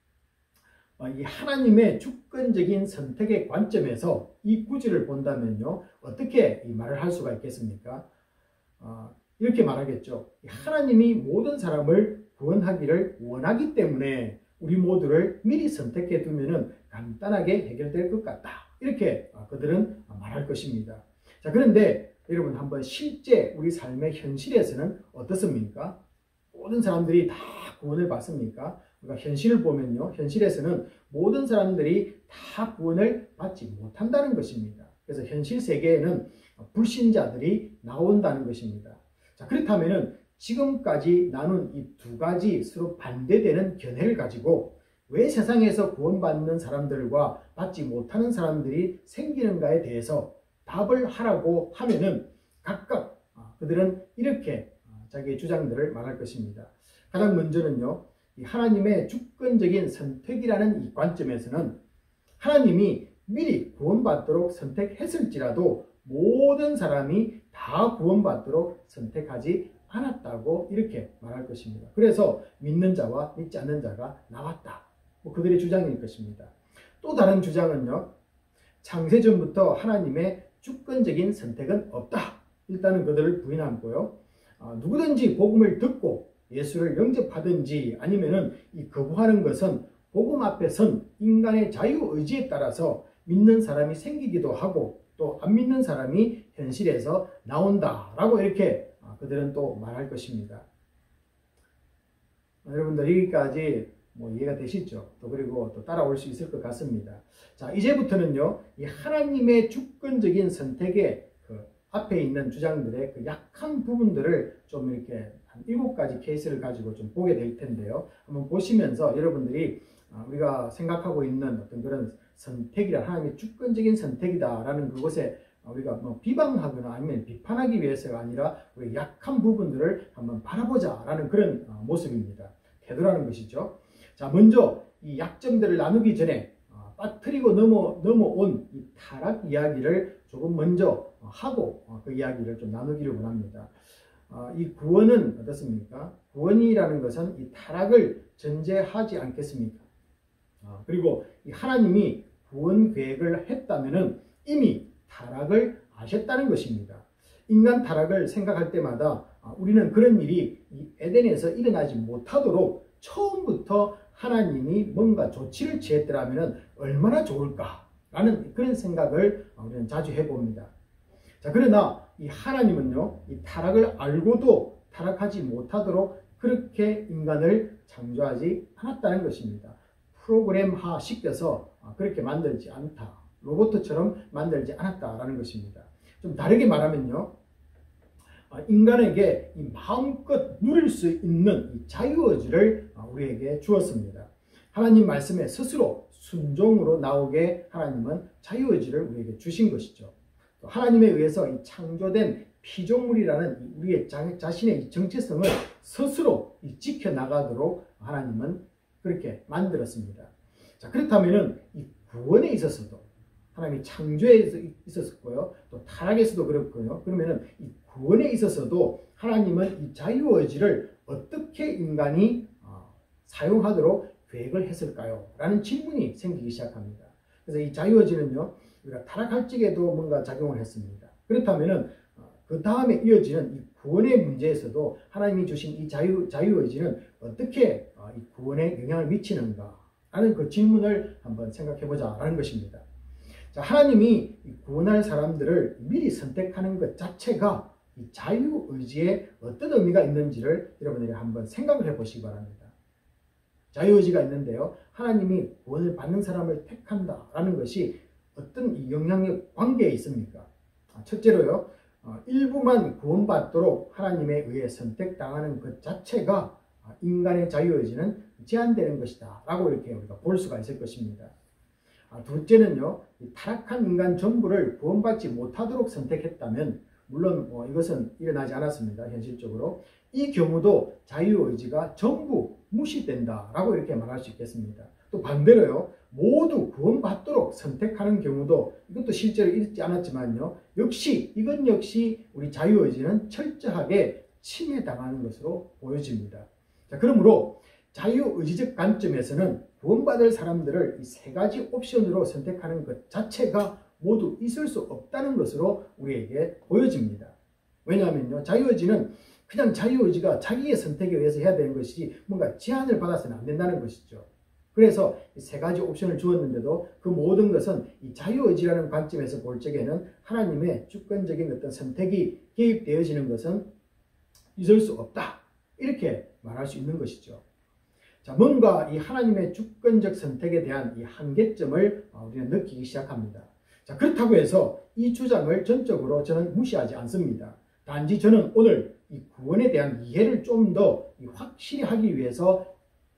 이 하나님의 주권적인 선택의 관점에서 이 구절을 본다면요, 어떻게 이 말을 할 수가 있겠습니까? 어, 이렇게 말하겠죠. 하나님이 모든 사람을 구원하기를 원하기 때문에 우리 모두를 미리 선택해 두면은 간단하게 해결될 것 같다. 이렇게 그들은 말할 것입니다. 자, 그런데 여러분 한번 실제 우리 삶의 현실에서는 어떻습니까? 모든 사람들이 다 구원을 받습니까? 우리가 현실을 보면요, 현실에서는 모든 사람들이 다 구원을 받지 못한다는 것입니다. 그래서 현실 세계에는 불신자들이 나온다는 것입니다. 자, 그렇다면은 지금까지 나눈 이 두 가지 서로 반대되는 견해를 가지고 왜 세상에서 구원받는 사람들과 받지 못하는 사람들이 생기는가에 대해서 답을 하라고 하면은 각각 그들은 이렇게 자기의 주장들을 말할 것입니다. 가장 먼저는요, 이 하나님의 주권적인 선택이라는 이 관점에서는 하나님이 미리 구원받도록 선택했을지라도 모든 사람이 다 구원받도록 선택하지 않았다고 이렇게 말할 것입니다. 그래서 믿는 자와 믿지 않는 자가 나왔다. 뭐 그들의 주장일 것입니다. 또 다른 주장은요, 창세전부터 하나님의 주권적인 선택은 없다. 일단은 그들을 부인하고요. 어, 누구든지 복음을 듣고 예수를 영접하든지 아니면은 이 거부하는 것은 복음 앞에 선 인간의 자유의지에 따라서 믿는 사람이 생기기도 하고 또 안 믿는 사람이 현실에서 나온다라고 이렇게 그들은 또 말할 것입니다. 여러분들 여기까지 뭐 이해가 되시죠? 또 그리고 또 따라올 수 있을 것 같습니다. 자, 이제부터는요, 이 하나님의 주권적인 선택의 그 앞에 있는 주장들의 그 약한 부분들을 좀 이렇게 한 일곱 가지 케이스를 가지고 좀 보게 될 텐데요. 한번 보시면서 여러분들이 우리가 생각하고 있는 어떤 그런 선택이라, 하나님의 주권적인 선택이다라는 그것에 우리가 뭐 비방하거나 아니면 비판하기 위해서가 아니라 우리 약한 부분들을 한번 바라보자라는 그런 모습입니다. 태도라는 것이죠. 자, 먼저 이 약점들을 나누기 전에 빠뜨리고 넘어, 넘어온 이 타락 이야기를 조금 먼저 하고 그 이야기를 좀 나누기를 원합니다. 어, 이 구원은 어떻습니까? 구원이라는 것은 이 타락을 전제하지 않겠습니까? 어, 그리고 이 하나님이 구원 계획을 했다면은 이미 타락을 아셨다는 것입니다. 인간 타락을 생각할 때마다 우리는 그런 일이 이 에덴에서 일어나지 못하도록 처음부터 하나님이 뭔가 조치를 취했더라면 얼마나 좋을까라는 그런 생각을 우리는 자주 해봅니다. 자, 그러나 이 하나님은요, 이 타락을 알고도 타락하지 못하도록 그렇게 인간을 창조하지 않았다는 것입니다. 프로그램화 시켜서 그렇게 만들지 않다. 로봇처럼 만들지 않았다라는 것입니다. 좀 다르게 말하면요, 인간에게 이 마음껏 누릴 수 있는 이 자유의지를 우리에게 주었습니다. 하나님 말씀에 스스로 순종으로 나오게 하나님은 자유의지를 우리에게 주신 것이죠. 또 하나님에 의해서 이 창조된 피조물이라는 우리의 자, 자신의 정체성을 스스로 이 지켜나가도록 하나님은 그렇게 만들었습니다. 자, 그렇다면 이 구원에 있어서도 하나님이 창조에 있었고요, 또 타락에서도 그렇고요. 그러면은 이 구원에 있어서도 하나님은 이 자유의지를 어떻게 인간이 어, 사용하도록 계획을 했을까요? 라는 질문이 생기기 시작합니다. 그래서 이 자유의지는요, 우리가 타락할 적에도 뭔가 작용을 했습니다. 그렇다면은 어, 그 다음에 이어지는 이 구원의 문제에서도 하나님이 주신 이 자유, 자유의지는 어떻게 어, 이 구원에 영향을 미치는가? 라는 그 질문을 한번 생각해 보자라는 것입니다. 자, 하나님이 구원할 사람들을 미리 선택하는 것 자체가 이 자유의지에 어떤 의미가 있는지를 여러분들이 한번 생각을 해 보시기 바랍니다. 자유의지가 있는데요, 하나님이 구원을 받는 사람을 택한다라는 것이 어떤 이 영향력 관계에 있습니까? 첫째로요, 일부만 구원받도록 하나님에 의해 선택당하는 것 자체가 인간의 자유의지는 제한되는 것이다 라고 이렇게 우리가 볼 수가 있을 것입니다. 둘째는요, 타락한 인간 전부를 구원받지 못하도록 선택했다면, 물론 뭐 이것은 일어나지 않았습니다. 현실적으로. 이 경우도 자유의지가 전부 무시된다라고 이렇게 말할 수 있겠습니다. 또 반대로요, 모두 구원받도록 선택하는 경우도 이것도 실제로 있지 않았지만요, 역시 이건 역시 우리 자유의지는 철저하게 침해당하는 것으로 보여집니다. 자, 그러므로 자유의지적 관점에서는 구원받을 사람들을 이 세 가지 옵션으로 선택하는 것 자체가 모두 있을 수 없다는 것으로 우리에게 보여집니다. 왜냐하면요, 자유의지는 그냥 자유의지가 자기의 선택에 의해서 해야 되는 것이지 뭔가 제한을 받아서는 안 된다는 것이죠. 그래서 이 세 가지 옵션을 주었는데도 그 모든 것은 이 자유의지라는 관점에서 볼 적에는 하나님의 주권적인 어떤 선택이 개입되어지는 것은 있을 수 없다, 이렇게 말할 수 있는 것이죠. 자, 뭔가 이 하나님의 주권적 선택에 대한 이 한계점을 우리는 느끼기 시작합니다. 자, 그렇다고 해서 이 주장을 전적으로 저는 무시하지 않습니다. 단지 저는 오늘 이 구원에 대한 이해를 좀 더 확실히 하기 위해서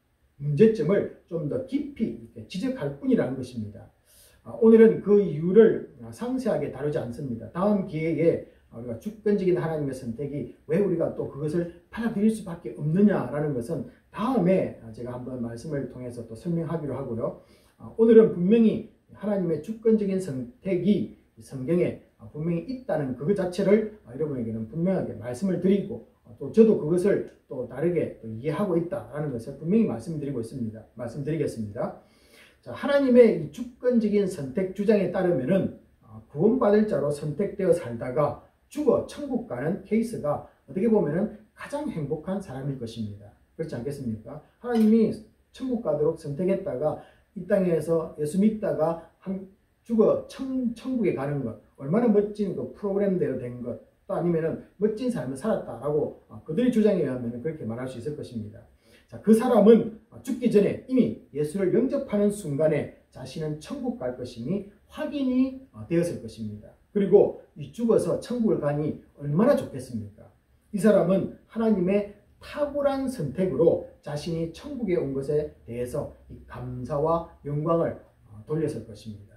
문제점을 좀 더 깊이 지적할 뿐이라는 것입니다. 오늘은 그 이유를 상세하게 다루지 않습니다. 다음 기회에 우리가 주권적인 하나님의 선택이 왜 우리가 또 그것을 받아들일 수밖에 없느냐라는 것은 다음에 제가 한번 말씀을 통해서 또 설명하기로 하고요. 오늘은 분명히 하나님의 주권적인 선택이 성경에 분명히 있다는 그것 자체를 여러분에게는 분명하게 말씀을 드리고, 또 저도 그것을 또 다르게 또 이해하고 있다라는 것을 분명히 말씀드리고 있습니다. 말씀드리겠습니다. 자, 하나님의 이 주권적인 선택 주장에 따르면은 구원받을 자로 선택되어 살다가 죽어 천국 가는 케이스가 어떻게 보면은 가장 행복한 사람일 것입니다. 그렇지 않겠습니까? 하나님이 천국 가도록 선택했다가 이 땅에서 예수 믿다가 한 죽어 천, 천국에 가는 것, 얼마나 멋진 그 프로그램대로 된 것, 또 아니면은 멋진 삶을 살았다라고 그들의 주장에 의하면 그렇게 말할 수 있을 것입니다. 자, 그 사람은 죽기 전에 이미 예수를 영접하는 순간에 자신은 천국 갈 것임이 확인이 되었을 것입니다. 그리고 이 죽어서 천국을 가니 얼마나 좋겠습니까? 이 사람은 하나님의 탁월한 선택으로 자신이 천국에 온 것에 대해서 이 감사와 영광을 돌렸을 것입니다.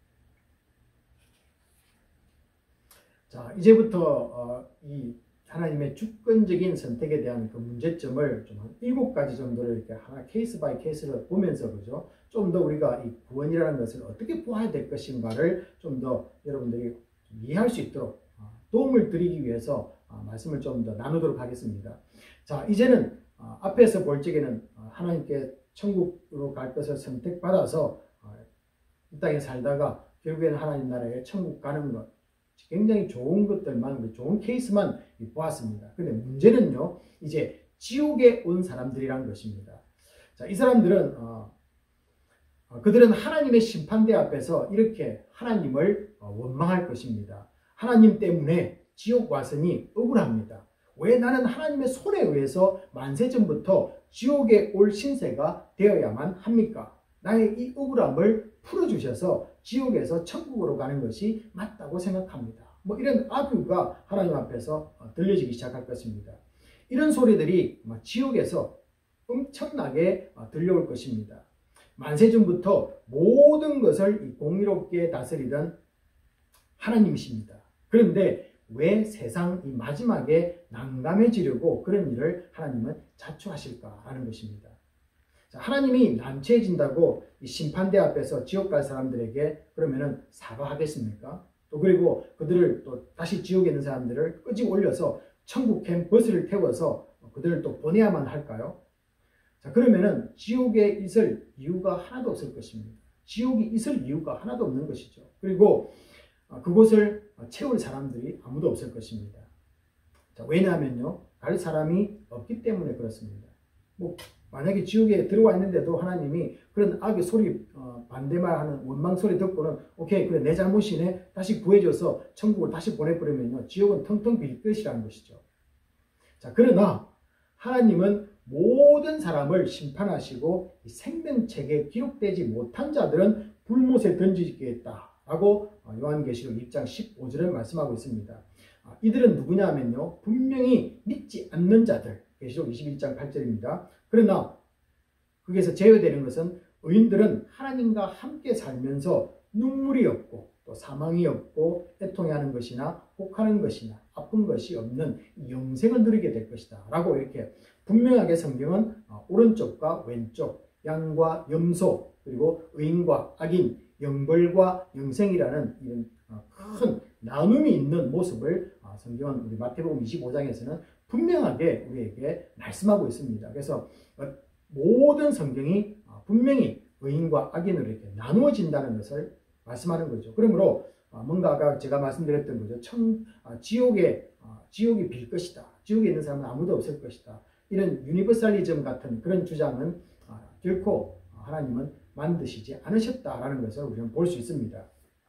자, 이제부터 어, 이 하나님의 주권적인 선택에 대한 그 문제점을 좀 한 일곱 가지 정도를 이렇게 하나 케이스 바이 케이스를 보면서, 그죠? 좀 더 우리가 이 구원이라는 것을 어떻게 보아야 될 것인가를 좀 더 여러분들이 이해할 수 있도록 도움을 드리기 위해서 말씀을 좀 더 나누도록 하겠습니다. 자, 이제는 앞에서 볼 적에는 하나님께 천국으로 갈 것을 선택받아서 이 땅에 살다가 결국에는 하나님 나라에 천국 가는 것, 굉장히 좋은 것들만, 좋은 케이스만 보았습니다. 근데 문제는요, 이제 지옥에 온 사람들이란 것입니다. 자, 이 사람들은 어, 어, 그들은 하나님의 심판대 앞에서 이렇게 하나님을 어, 원망할 것입니다. 하나님 때문에 지옥 왔으니 억울합니다. 왜 나는 하나님의 손에 의해서 만세전부터 지옥에 올 신세가 되어야만 합니까? 나의 이 억울함을 풀어주셔서 지옥에서 천국으로 가는 것이 맞다고 생각합니다. 뭐 이런 아규가 하나님 앞에서 들려지기 시작할 것입니다. 이런 소리들이 지옥에서 엄청나게 들려올 것입니다. 만세전부터 모든 것을 공의롭게 다스리던 하나님이십니다. 그런데 왜 세상 이 마지막에 난감해지려고 그런 일을 하나님은 자초하실까라는 것입니다. 자, 하나님이 난처해진다고 이 심판대 앞에서 지옥 갈 사람들에게 그러면은 사과하겠습니까? 또 그리고 그들을 또 다시 지옥에 있는 사람들을 끄집어 올려서 천국행 버스를 태워서 그들을 또 보내야만 할까요? 자, 그러면은 지옥에 있을 이유가 하나도 없을 것입니다. 지옥이 있을 이유가 하나도 없는 것이죠. 그리고 그곳을 채울 사람들이 아무도 없을 것입니다. 자, 왜냐하면요, 갈 사람이 없기 때문에 그렇습니다. 뭐 만약에 지옥에 들어와 있는데도 하나님이 그런 악의 소리, 어, 반대말하는 원망 소리 듣고는 오케이, 그래, 내 잘못이네, 다시 구해줘서 천국을 다시 보내버리면요, 지옥은 텅텅 빌 것이라는 것이죠. 자, 그러나 하나님은 모든 사람을 심판하시고 생명책에 기록되지 못한 자들은 불못에 던지겠다라고 요한계시록 일 장 십오 절에 말씀하고 있습니다. 이들은 누구냐 하면요, 분명히 믿지 않는 자들, 계시록 이십일 장 팔 절입니다. 그러나 거기에서 제외되는 것은 의인들은 하나님과 함께 살면서 눈물이 없고 또 사망이 없고 애통해하는 것이나 혹하는 것이나 아픈 것이 없는 영생을 누리게 될 것이다 라고 이렇게 분명하게 성경은 오른쪽과 왼쪽, 양과 염소, 그리고 의인과 악인, 영벌과 영생이라는 이런 큰 나눔이 있는 모습을 성경은 우리 마태복음 이십오 장에서는 분명하게 우리에게 말씀하고 있습니다. 그래서 모든 성경이 분명히 의인과 악인으로 이렇게 나누어진다는 것을 말씀하는 거죠. 그러므로 뭔가 아까 제가 말씀드렸던 거죠. 천, 지옥에, 지옥이 빌 것이다. 지옥에 있는 사람은 아무도 없을 것이다. 이런 유니버설리즘 같은 그런 주장은 결코 하나님은 만드시지 않으셨다라는 것을 우리는 볼 수 있습니다.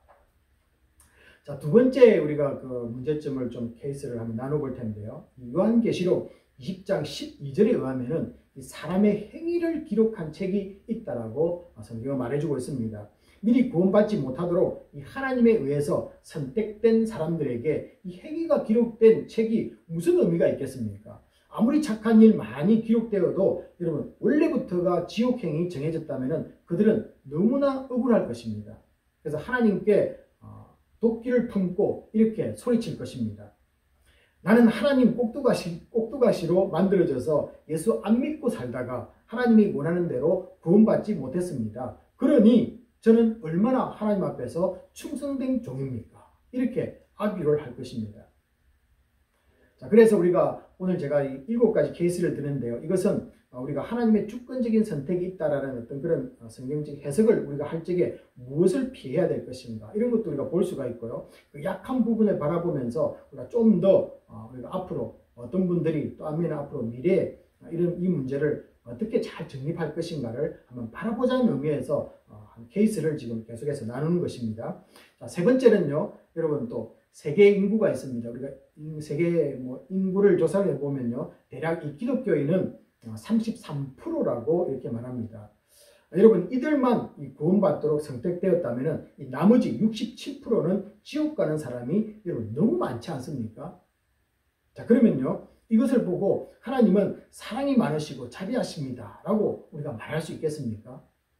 자, 두 번째 우리가 그 문제점을 좀 케이스를 한번 나눠볼 텐데요. 요한계시록 이십 장 십이 절에 의하면은 사람의 행위를 기록한 책이 있다라고 성경은 말해주고 있습니다. 미리 구원받지 못하도록 이 하나님에 의해서 선택된 사람들에게 이 행위가 기록된 책이 무슨 의미가 있겠습니까? 아무리 착한 일 많이 기록되어도 여러분 원래부터가 지옥행이 정해졌다면 그들은 너무나 억울할 것입니다. 그래서 하나님께 도끼를 품고 이렇게 소리칠 것입니다. 나는 하나님 꼭두가시, 꼭두가시로 만들어져서 예수 안 믿고 살다가 하나님이 원하는 대로 구원받지 못했습니다. 그러니 저는 얼마나 하나님 앞에서 충성된 종입니까? 이렇게 아귀를 할 것입니다. 자, 그래서 우리가 오늘 제가 이 일곱 가지 케이스를 드는데요. 이것은 우리가 하나님의 주권적인 선택이 있다라는 어떤 그런 성경적 해석을 우리가 할 적에 무엇을 피해야 될 것인가, 이런 것도 우리가 볼 수가 있고요. 그 약한 부분을 바라보면서 우리가 좀 더 우리가 앞으로 어떤 분들이 또 아니면 앞으로 미래에 이런 이 문제를 어떻게 잘 정립할 것인가를 한번 바라보자는 의미에서 한 케이스를 지금 계속해서 나누는 것입니다. 자, 세 번째는요, 여러분 또 세계 인구가 있습니다. 우리가 세계 뭐 인구를 조사를 해보면요, 대략 이 기독교인은 삼십삼 퍼센트라고 이렇게 말합니다. 여러분 이들만 이 구원받도록 선택되었다면 이 나머지 육십칠 퍼센트는 지옥 가는 사람이 여러분 너무 많지 않습니까? 자, 그러면요, 이것을 보고 하나님은 사랑이 많으시고 자비하십니다 라고 우리가 말할 수 있겠습니까?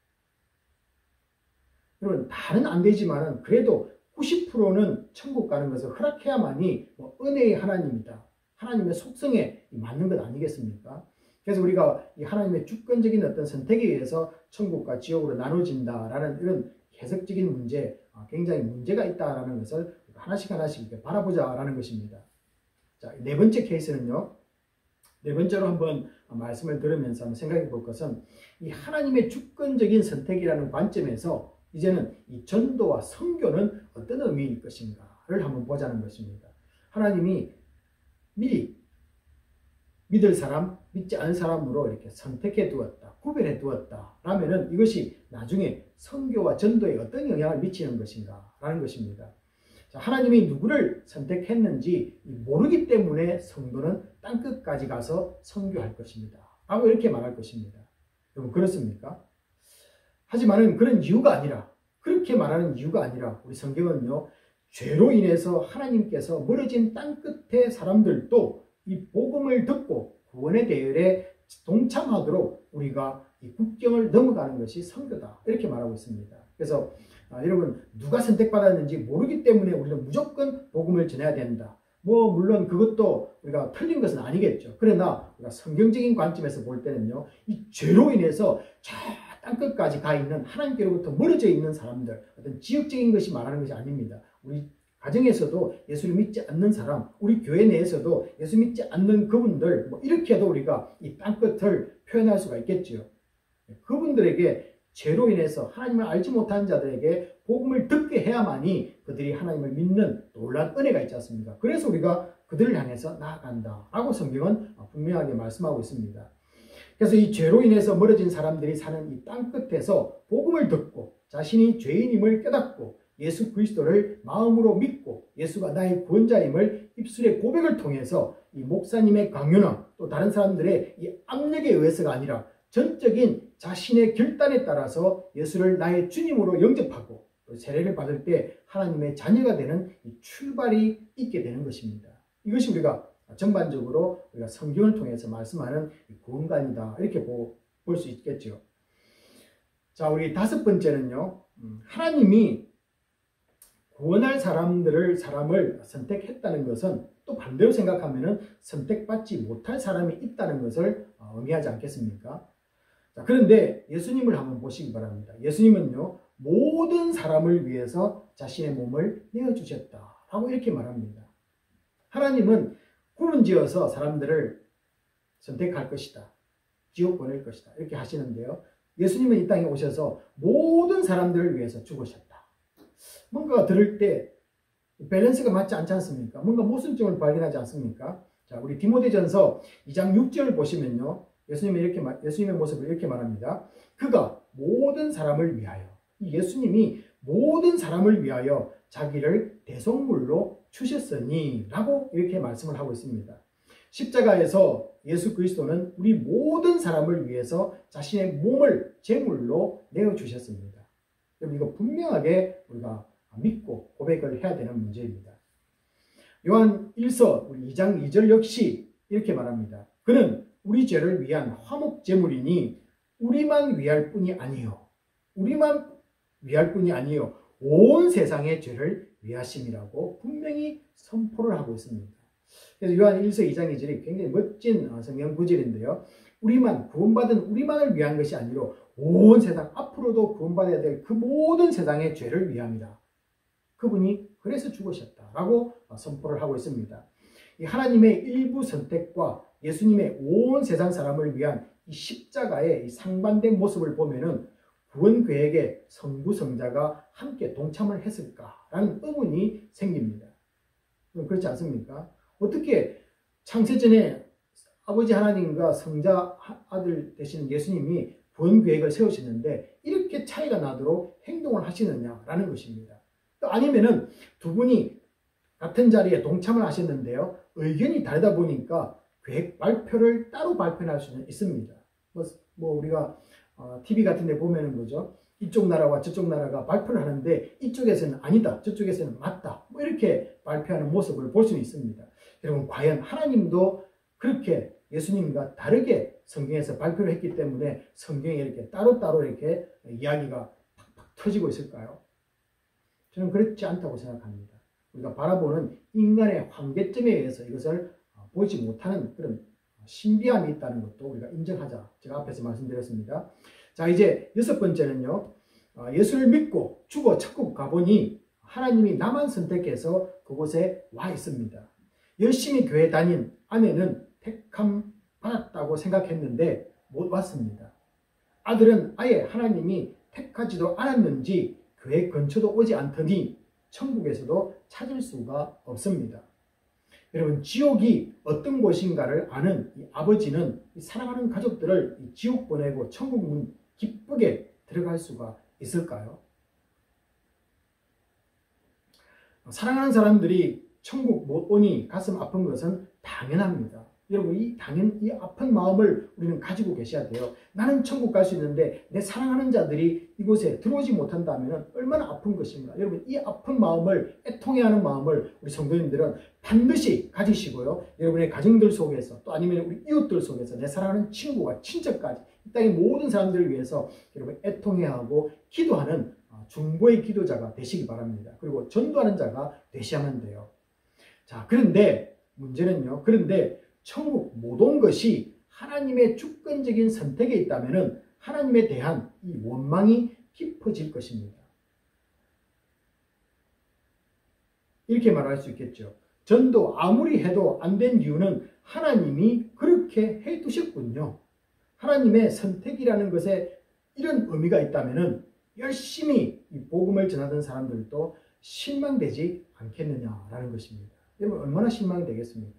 여러분 다는 안 되지만은 그래도 구십 퍼센트는 천국 가는 것을 허락해야만이 뭐 은혜의 하나님이다, 하나님의 속성에 맞는 것 아니겠습니까? 그래서 우리가 이 하나님의 주권적인 어떤 선택에 의해서 천국과 지옥으로 나눠진다라는 이런 해석적인 문제, 굉장히 문제가 있다라는 것을 하나씩 하나씩 이렇게 바라보자라는 것입니다. 자, 네 번째 케이스는요. 네 번째로 한번 말씀을 들으면서 한번 생각해 볼 것은 이 하나님의 주권적인 선택이라는 관점에서 이제는 이 전도와 선교는 어떤 의미일 것인가를 한번 보자는 것입니다. 하나님이 미리 믿을 사람, 믿지 않은 사람으로 이렇게 선택해 두었다, 구별해 두었다 라면은 이것이 나중에 선교와 전도에 어떤 영향을 미치는 것인가 라는 것입니다. 자, 하나님이 누구를 선택했는지 모르기 때문에 성도는 땅끝까지 가서 선교할 것입니다 라고 이렇게 말할 것입니다. 여러분 그렇습니까? 하지만은 그런 이유가 아니라, 그렇게 말하는 이유가 아니라 우리 성경은요, 죄로 인해서 하나님께서 멀어진 땅끝의 사람들도 이 복음을 듣고 구원의 대열에 동참하도록 우리가 이 국경을 넘어가는 것이 선교다 이렇게 말하고 있습니다. 그래서 아, 여러분 누가 선택받았는지 모르기 때문에 우리는 무조건 복음을 전해야 된다. 뭐 물론 그것도 우리가 틀린 것은 아니겠죠. 그러나 우리가 성경적인 관점에서 볼 때는요, 이 죄로 인해서 저 땅끝까지 가 있는 하나님께로부터 멀어져 있는 사람들, 어떤 지역적인 것이 말하는 것이 아닙니다. 우리 가정에서도 예수를 믿지 않는 사람, 우리 교회 내에서도 예수 믿지 않는 그분들, 뭐 이렇게도 우리가 이 땅끝을 표현할 수가 있겠지요. 그분들에게 죄로 인해서 하나님을 알지 못한 자들에게 복음을 듣게 해야만이 그들이 하나님을 믿는 놀라운 은혜가 있지 않습니까? 그래서 우리가 그들을 향해서 나아간다 라고 성경은 분명하게 말씀하고 있습니다. 그래서 이 죄로 인해서 멀어진 사람들이 사는 이 땅끝에서 복음을 듣고 자신이 죄인임을 깨닫고 예수 그리스도를 마음으로 믿고 예수가 나의 구원자임을 입술의 고백을 통해서 이 목사님의 강요나 또 다른 사람들의 이 압력에 의해서가 아니라 전적인 자신의 결단에 따라서 예수를 나의 주님으로 영접하고 또 세례를 받을 때 하나님의 자녀가 되는 이 출발이 있게 되는 것입니다. 이것이 우리가 전반적으로 우리가 성경을 통해서 말씀하는 구원관이다 이렇게 볼 수 있겠죠. 자, 우리 다섯 번째는요, 하나님이 구원할 사람들을 사람을 선택했다는 것은 또 반대로 생각하면은 선택받지 못할 사람이 있다는 것을 의미하지 않겠습니까? 자, 그런데 예수님을 한번 보시기 바랍니다. 예수님은요, 모든 사람을 위해서 자신의 몸을 내어주셨다라고 이렇게 말합니다. 하나님은 구분지어서 사람들을 선택할 것이다, 지옥 보낼 것이다 이렇게 하시는데요, 예수님은 이 땅에 오셔서 모든 사람들을 위해서 죽으셨다. 뭔가 들을 때 밸런스가 맞지 않지 않습니까? 뭔가 모순점을 발견하지 않습니까? 자, 우리 디모데전서 이 장 육 절 보시면요, 예수님이 이렇게 예수님의 모습을 이렇게 말합니다. 그가 모든 사람을 위하여, 이 예수님이 모든 사람을 위하여 자기를 대속물로 주셨으니 라고 이렇게 말씀을 하고 있습니다. 십자가에서 예수 그리스도는 우리 모든 사람을 위해서 자신의 몸을 제물로 내어주셨습니다. 여러분 이거 분명하게 우리가 믿고 고백을 해야 되는 문제입니다. 요한 일서 이 장 이 절 역시 이렇게 말합니다. 그는 우리 죄를 위한 화목 제물이니 우리만 위할 뿐이 아니요 우리만 위할 뿐이 아니요 온 세상의 죄를 위하심이라고 분명히 선포를 하고 있습니다. 그래서 요한 일서 이 장 이 절이 굉장히 멋진 성경 구절인데요, 우리만 구원받은 우리만을 위한 것이 아니라 온 세상 앞으로도 구원받아야 될 그 모든 세상의 죄를 위함이다. 그분이 그래서 죽으셨다라고 선포를 하고 있습니다. 이 하나님의 일부 선택과 예수님의 온 세상 사람을 위한 이 십자가의 이 상반된 모습을 보면은 구원 계획에 성부 성자가 함께 동참을 했을까라는 의문이 생깁니다. 그렇지 않습니까? 어떻게 창세전에 아버지 하나님과 성자 아들 되시는 예수님이 구원 계획을 세우시는데 이렇게 차이가 나도록 행동을 하시느냐라는 것입니다. 또 아니면은 두 분이 같은 자리에 동참을 하셨는데요, 의견이 다르다 보니까 계획 발표를 따로 발표할 수는 있습니다. 뭐, 뭐 우리가 어, 티비 같은 데 보면은 거죠, 이쪽 나라와 저쪽 나라가 발표를 하는데 이쪽에서는 아니다, 저쪽에서는 맞다, 뭐 이렇게 발표하는 모습을 볼 수는 있습니다. 여러분 과연 하나님도 그렇게 예수님과 다르게 성경에서 발표를 했기 때문에 성경에 이렇게 따로따로 이렇게 이야기가 팍팍 터지고 있을까요? 저는 그렇지 않다고 생각합니다. 우리가 바라보는 인간의 한계점에 의해서 이것을 보지 못하는 그런 신비함이 있다는 것도 우리가 인정하자, 제가 앞에서 말씀드렸습니다. 자, 이제 여섯 번째는요, 예수를 믿고 죽어 천국 가보니 하나님이 나만 선택해서 그곳에 와 있습니다. 열심히 교회 다닌 아내는 택함 받았다고 생각했는데 못 왔습니다. 아들은 아예 하나님이 택하지도 않았는지 교회 근처도 오지 않더니 천국에서도 찾을 수가 없습니다. 여러분, 지옥이 어떤 곳인가를 아는 이 아버지는 이 사랑하는 가족들을 이 지옥 보내고 천국 문 기쁘게 들어갈 수가 있을까요? 사랑하는 사람들이 천국 못 오니 가슴 아픈 것은 당연합니다. 여러분, 이 당연 이 아픈 마음을 우리는 가지고 계셔야 돼요. 나는 천국 갈 수 있는데 내 사랑하는 자들이 이곳에 들어오지 못한다면 얼마나 아픈 것인가. 여러분, 이 아픈 마음을, 애통해하는 마음을 우리 성도님들은 반드시 가지시고요. 여러분의 가정들 속에서 또 아니면 우리 이웃들 속에서 내 사랑하는 친구와 친척까지 이 땅의 모든 사람들을 위해서 여러분 애통해하고 기도하는 중보의 기도자가 되시기 바랍니다. 그리고 전도하는 자가 되셔야만 돼요. 자, 그런데 문제는요. 그런데 천국 못 온 것이 하나님의 주권적인 선택에 있다면 하나님에 대한 이 원망이 깊어질 것입니다. 이렇게 말할 수 있겠죠. 전도 아무리 해도 안 된 이유는 하나님이 그렇게 해두셨군요. 하나님의 선택이라는 것에 이런 의미가 있다면 열심히 이 복음을 전하던 사람들도 실망되지 않겠느냐라는 것입니다. 여러분, 얼마나 실망되겠습니까?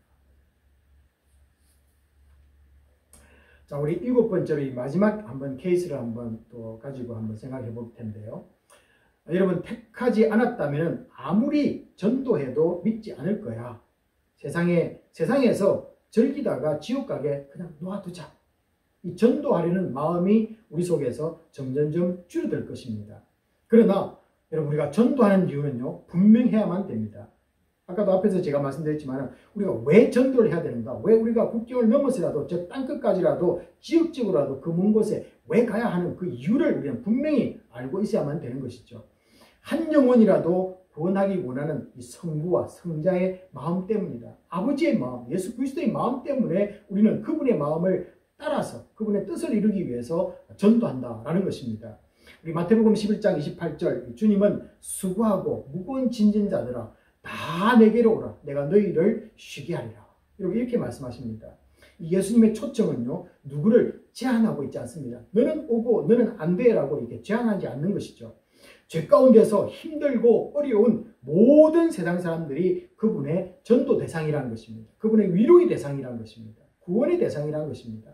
자, 우리 일곱 번째로 이 마지막 한번 케이스를 한번 또 가지고 한번 생각해 볼 텐데요. 여러분, 택하지 않았다면 아무리 전도해도 믿지 않을 거야. 세상에, 세상에서 즐기다가 지옥 가게 그냥 놔두자. 이 전도하려는 마음이 우리 속에서 점점점 줄어들 것입니다. 그러나 여러분, 우리가 전도하는 이유는요, 분명해야만 됩니다. 아까도 앞에서 제가 말씀드렸지만 우리가 왜 전도를 해야 되는가? 왜 우리가 국경을 넘어서라도 저 땅끝까지라도 지역적으로라도 그 먼 곳에 왜 가야 하는 그 이유를 우리는 분명히 알고 있어야만 되는 것이죠. 한 영혼이라도 구원하기 원하는 이 성부와 성자의 마음 때문이다. 아버지의 마음, 예수 그리스도의 마음 때문에 우리는 그분의 마음을 따라서 그분의 뜻을 이루기 위해서 전도한다라는 것입니다. 우리 마태복음 십일 장 이십팔 절, 주님은 수고하고 무거운 짐진 자들아 다 내게로 오라. 내가 너희를 쉬게 하리라. 이렇게 말씀하십니다. 예수님의 초청은요, 누구를 제한하고 있지 않습니다. 너는 오고 너는 안 돼라고 이렇게 제한하지 않는 것이죠. 죄 가운데서 힘들고 어려운 모든 세상 사람들이 그분의 전도 대상이라는 것입니다. 그분의 위로의 대상이라는 것입니다. 구원의 대상이라는 것입니다.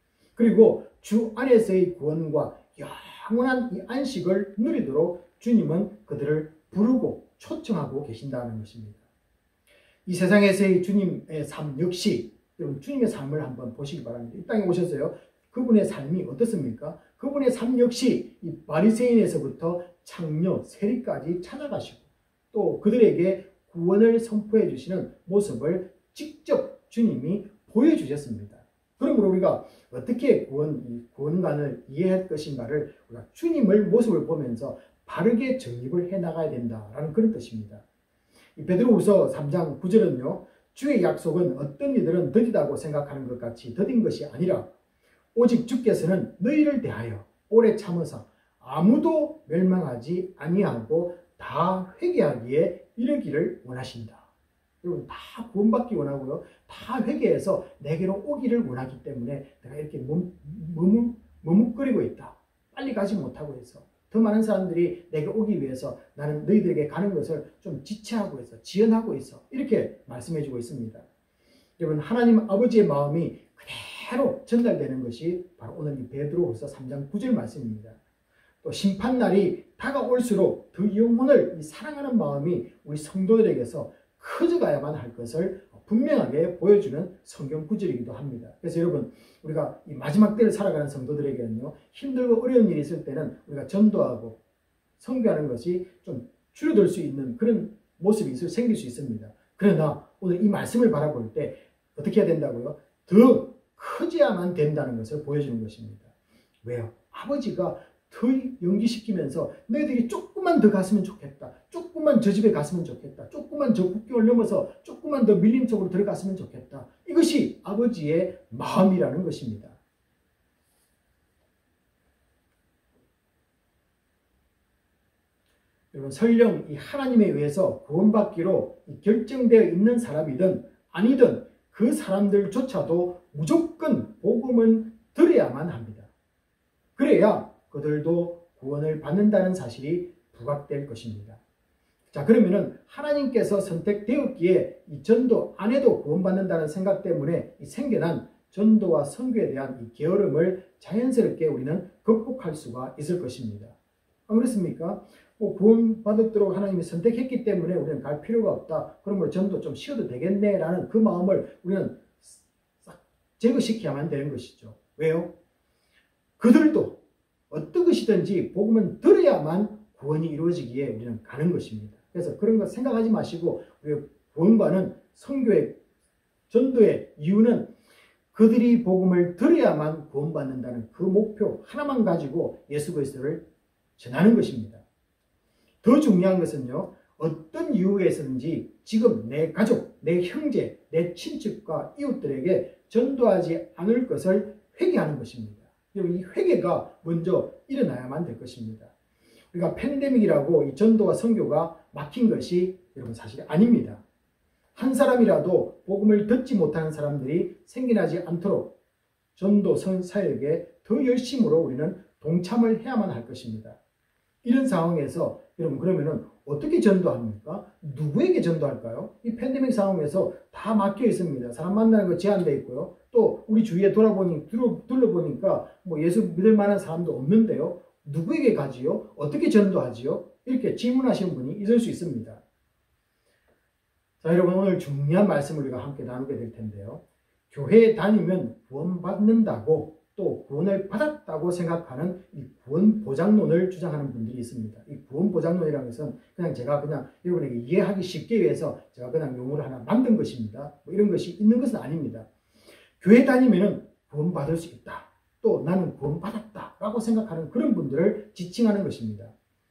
그리고 주 안에서의 구원과 영원한 이 안식을 누리도록 주님은 그들을 부르고 초청하고 계신다는 것입니다. 이 세상에서의 주님의 삶 역시 여러분 주님의 삶을 한번 보시기 바랍니다. 이 땅에 오셔서요. 그분의 삶이 어떻습니까? 그분의 삶 역시 이 바리새인에서부터 창녀, 세리까지 찾아가시고 또 그들에게 구원을 선포해 주시는 모습을 직접 주님이 보여주셨습니다. 그러므로 우리가 어떻게 구원, 구원관을 이해할 것인가를 우리가 주님을 모습을 보면서 바르게 정립을 해나가야 된다라는 그런 뜻입니다. 이 베드로후서 삼 장 구 절은요. 주의 약속은 어떤 이들은 더디다고 생각하는 것 같이 더딘 것이 아니라 오직 주께서는 너희를 대하여 오래 참으사 아무도 멸망하지 아니하고 다 회개하기에 이르기를 원하신다. 여러분 다 구원받기 원하고요. 다 회개해서 내게로 오기를 원하기 때문에 내가 이렇게 머뭇, 머뭇거리고 있다. 빨리 가지 못하고 해서 더 많은 사람들이 내게 오기 위해서 나는 너희들에게 가는 것을 좀 지체하고 있어. 지연하고 있어. 이렇게 말씀해주고 있습니다. 여러분 하나님 아버지의 마음이 그대로 전달되는 것이 바로 오늘 이 베드로후서 삼 장 구 절 말씀입니다. 또 심판날이 다가올수록 그 영혼을 이 사랑하는 마음이 우리 성도들에게서 커져가야만 할 것을 분명하게 보여주는 성경 구절이기도 합니다. 그래서 여러분 우리가 이 마지막 때를 살아가는 성도들에게는요. 힘들고 어려운 일이 있을 때는 우리가 전도하고 선교하는 것이 좀 줄어들 수 있는 그런 모습이 생길 수 있습니다. 그러나 오늘 이 말씀을 바라볼 때 어떻게 해야 된다고요? 더 커져야만 된다는 것을 보여주는 것입니다. 왜요? 아버지가 더 연기시키면서 너희들이 조금만 더 갔으면 좋겠다. 조금만 저 집에 갔으면 좋겠다. 조금만 저 국경을 넘어서 조금만 더 밀림 속으로 들어갔으면 좋겠다. 이것이 아버지의 마음이라는 것입니다. 여러분 설령 이 하나님에 의해서 구원받기로 결정되어 있는 사람이든 아니든 그 사람들조차도 무조건 복음을 들어야만 합니다. 그래야 그들도 구원을 받는다는 사실이 부각될 것입니다. 자, 그러면은 하나님께서 선택되었기에 이 전도 안 해도 구원받는다는 생각 때문에 이 생겨난 전도와 선교에 대한 이 게으름을 자연스럽게 우리는 극복할 수가 있을 것입니다. 안 그렇습니까? 뭐 구원받도록 하나님이 선택했기 때문에 우리는 갈 필요가 없다. 그러므로 전도 좀 쉬어도 되겠네라는 그 마음을 우리는 싹 제거시켜야만 되는 것이죠. 왜요? 그들도 어떤 것이든지 복음은 들어야만 구원이 이루어지기에 우리는 가는 것입니다. 그래서 그런 거 생각하지 마시고 우리 구원과는 선교의 전도의 이유는 그들이 복음을 들어야만 구원받는다는 그 목표 하나만 가지고 예수 그리스도를 전하는 것입니다. 더 중요한 것은요, 어떤 이유에서든지 지금 내 가족, 내 형제, 내 친척과 이웃들에게 전도하지 않을 것을 회개하는 것입니다. 여러분, 이 회개가 먼저 일어나야만 될 것입니다. 우리가 팬데믹이라고 이 전도와 선교가 막힌 것이 여러분 사실 아닙니다. 한 사람이라도 복음을 듣지 못하는 사람들이 생겨나지 않도록 전도 사역에 더 열심으로 우리는 동참을 해야만 할 것입니다. 이런 상황에서 여러분 그러면은 어떻게 전도합니까? 누구에게 전도할까요? 이 팬데믹 상황에서 다 막혀 있습니다. 사람 만나는 거 제한되어 있고요. 또 우리 주위에 돌아보니 둘러, 둘러보니까 뭐 예수 믿을 만한 사람도 없는데요. 누구에게 가지요? 어떻게 전도하지요? 이렇게 질문하시는 분이 있을 수 있습니다. 자, 여러분 오늘 중요한 말씀을 우리가 함께 나누게 될 텐데요. 교회에 다니면 구원받는다고 또 구원을 받았다고 생각하는 이 구원 보장론을 주장하는 분들이 있습니다. 이 구원 보장론이라는 것은 그냥 제가 그냥 여러분에게 이해하기 쉽게 위해서 제가 그냥 용어를 하나 만든 것입니다. 뭐 이런 것이 있는 것은 아닙니다. 교회 다니면은 구원받을 수 있다. 또 나는 구원받았다 라고 생각하는 그런 분들을 지칭하는 것입니다.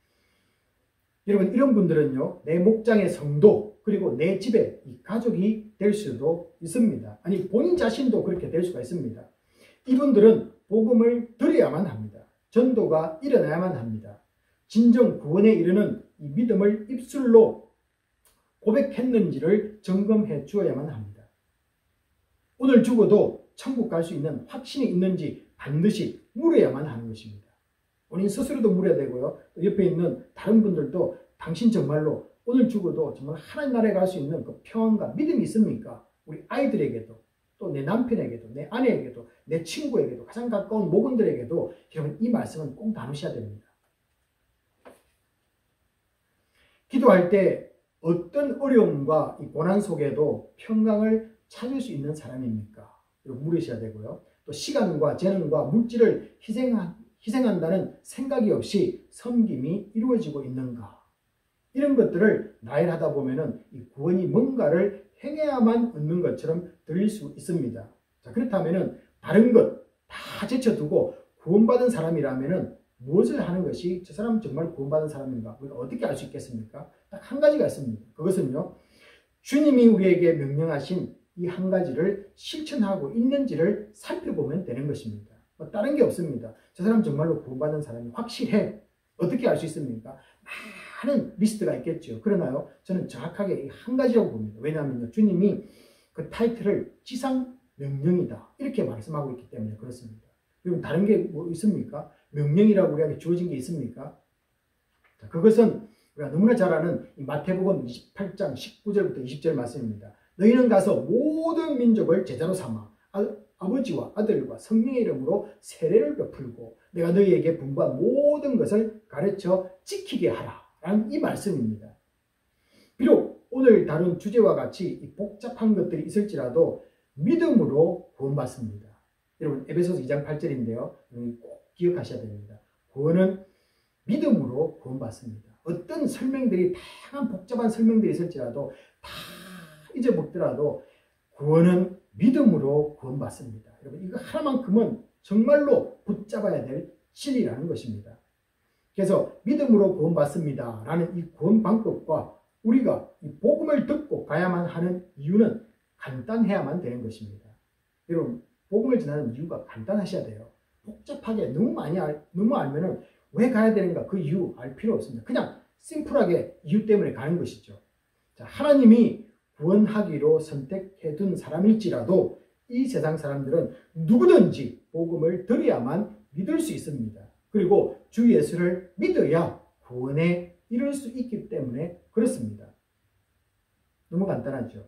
여러분 이런 분들은요, 내 목장의 성도 그리고 내 집의 이 가족이 될 수도 있습니다. 아니 본인 자신도 그렇게 될 수가 있습니다. 이분들은 복음을 들어야만 합니다. 전도가 일어나야만 합니다. 진정 구원에 이르는 이 믿음을 입술로 고백했는지를 점검해 주어야만 합니다. 오늘 죽어도 천국 갈 수 있는 확신이 있는지 반드시 물어야만 하는 것입니다. 본인 스스로도 물어야 되고요. 또 옆에 있는 다른 분들도 당신 정말로 오늘 죽어도 정말 하나님 나라에 갈 수 있는 그 평안과 믿음이 있습니까? 우리 아이들에게도 또 내 남편에게도 내 아내에게도 내 친구에게도 가장 가까운 목원들에게도 여러분 이 말씀은 꼭 나누셔야 됩니다. 기도할 때 어떤 어려움과 이 고난 속에도 평강을 찾을 수 있는 사람입니까? 여러분 물으셔야 되고요. 또 시간과 재능과 물질을 희생한, 희생한다는 생각이 없이 섬김이 이루어지고 있는가? 이런 것들을 나열하다 보면은 이 구원이 뭔가를 행해야만 얻는 것처럼 들릴 수 있습니다. 자, 그렇다면은 다른 것 다 제쳐두고 구원받은 사람이라면은 무엇을 하는 것이 저 사람은 정말 구원받은 사람인가? 우리가 어떻게 알 수 있겠습니까? 딱 한 가지가 있습니다. 그것은요, 주님이 우리에게 명령하신 이 한 가지를 실천하고 있는지를 살펴보면 되는 것입니다. 뭐 다른 게 없습니다. 저 사람 정말로 구원받은 사람이 확실해. 어떻게 알 수 있습니까? 많은 리스트가 있겠죠. 그러나요, 저는 정확하게 한 가지라고 봅니다. 왜냐하면 주님이 그 타이틀을 지상명령이다 이렇게 말씀하고 있기 때문에 그렇습니다. 그럼 다른 게 뭐 있습니까? 명령이라고 우리에게 주어진 게 있습니까? 자, 그것은 우리가 너무나 잘 아는 이 마태복음 이십팔 장 십구 절부터 이십 절 말씀입니다. 너희는 가서 모든 민족을 제자로 삼아 아, 아버지와 아들과 성령의 이름으로 세례를 베풀고 내가 너희에게 분부한 모든 것을 가르쳐 지키게 하라 라는 이 말씀입니다. 비록 오늘 다룬 주제와 같이 이 복잡한 것들이 있을지라도 믿음으로 구원받습니다. 여러분 에베소서 이 장 팔 절인데요. 꼭 기억하셔야 됩니다. 구원은 믿음으로 구원받습니다. 어떤 설명들이 다양한 복잡한 설명들이 있을지라도 다 잊어먹더라도 구원은 믿음으로 구원받습니다. 여러분 이거 하나만큼은 정말로 붙잡아야 될 진리라는 것입니다. 그래서 믿음으로 구원받습니다 라는 이 구원 방법과 우리가 이 복음을 듣고 가야만 하는 이유는 간단해야만 되는 것입니다. 여러분 복음을 전하는 이유가 간단하셔야 돼요. 복잡하게 너무 많이 알, 너무 알면은 왜 가야 되는가 그 이유 알 필요 없습니다. 그냥 심플하게 이유 때문에 가는 것이죠. 자, 하나님이 구원하기로 선택해둔 사람일지라도 이 세상 사람들은 누구든지 복음을 들어야만 믿을 수 있습니다. 그리고 주 예수를 믿어야 구원에 이룰 수 있기 때문에 그렇습니다. 너무 간단하죠.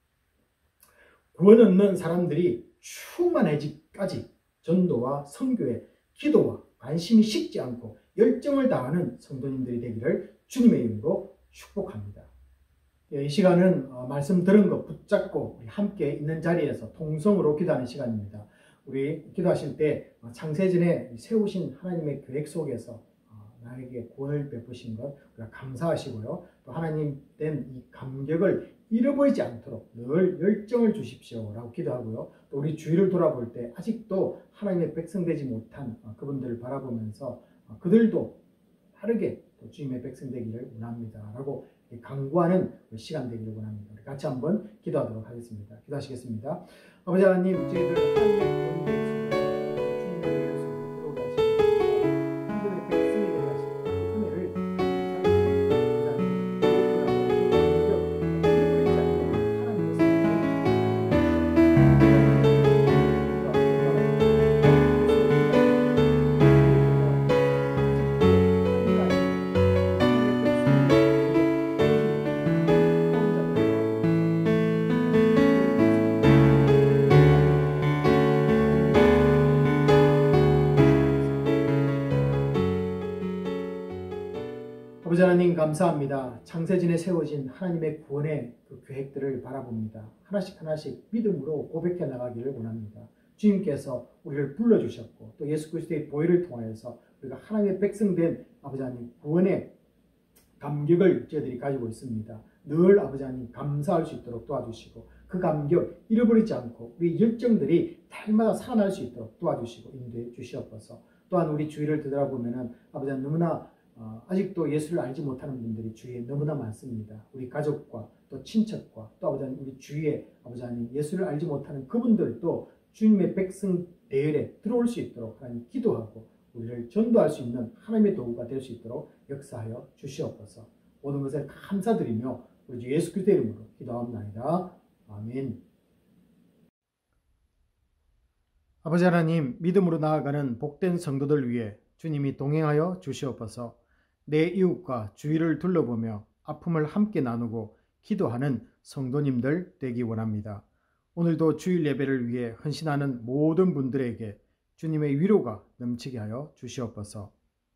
구원 얻는 사람들이 충만해지기까지 전도와 선교에 기도와 관심이 식지 않고 열정을 다하는 성도님들이 되기를 주님의 이름으로 축복합니다. 이 시간은 말씀 들은 것 붙잡고 우리 함께 있는 자리에서 통성으로 기도하는 시간입니다. 우리 기도하실 때 창세전에 세우신 하나님의 계획 속에서 나에게 구원을 베푸신 것 우리가 감사하시고요. 또 하나님 된 이 감격을 잃어버리지 않도록 늘 열정을 주십시오 라고 기도하고요. 또 우리 주위를 돌아볼 때 아직도 하나님의 백성 되지 못한 그분들을 바라보면서 그들도 빠르게 또 주님의 백성 되기를 원합니다 라고 강구하는 시간 되기를 원합니다. 우리 같이 한번 기도하도록 하겠습니다. 기도하시겠습니다. 아버지 하나님, 저희들 하나님의 구원이 주님을 위해서 들어오게 하시고 하나님의 백성이 되게 하시고 은혜를 아버지 하나님 감사합니다. 창세전에 세워진 하나님의 구원의 그 계획들을 바라봅니다. 하나씩 하나씩 믿음으로 고백해 나가기를 원합니다. 주님께서 우리를 불러주셨고 또 예수 그리스도의 보혈을 통하여서 우리가 하나님의 백성된 아버지 하나님 구원의 감격을 저희들이 가지고 있습니다. 늘 아버지 하나님 감사할 수 있도록 도와주시고 그 감격 잃어버리지 않고 우리 열정들이 날마다 살아날 수 있도록 도와주시고 인도해 주시옵소서. 또한 우리 주위를 되돌아보면 아버지 하나님 너무나 어, 아직도 예수를 알지 못하는 분들이 주위에 너무나 많습니다. 우리 가족과 또 친척과 또 아버지 하나님 우리 주위에 아버지 하나님 예수를 알지 못하는 그분들도 주님의 백성 대열에 들어올 수 있도록 하나님 기도하고 우리를 전도할 수 있는 하나님의 도구가 될 수 있도록 역사하여 주시옵소서. 모든 것을 감사드리며 우리 주 예수 그리스도의 이름으로 기도합니다. 아멘. 아버지 하나님, 믿음으로 나아가는 복된 성도들 위해 주님이 동행하여 주시옵소서. 내 이웃과 주위를 둘러보며 아픔을 함께 나누고 기도하는 성도님들 되기 원합니다. 오늘도 주일 예배를 위해 헌신하는 모든 분들에게 주님의 위로가 넘치게 하여 주시옵소서.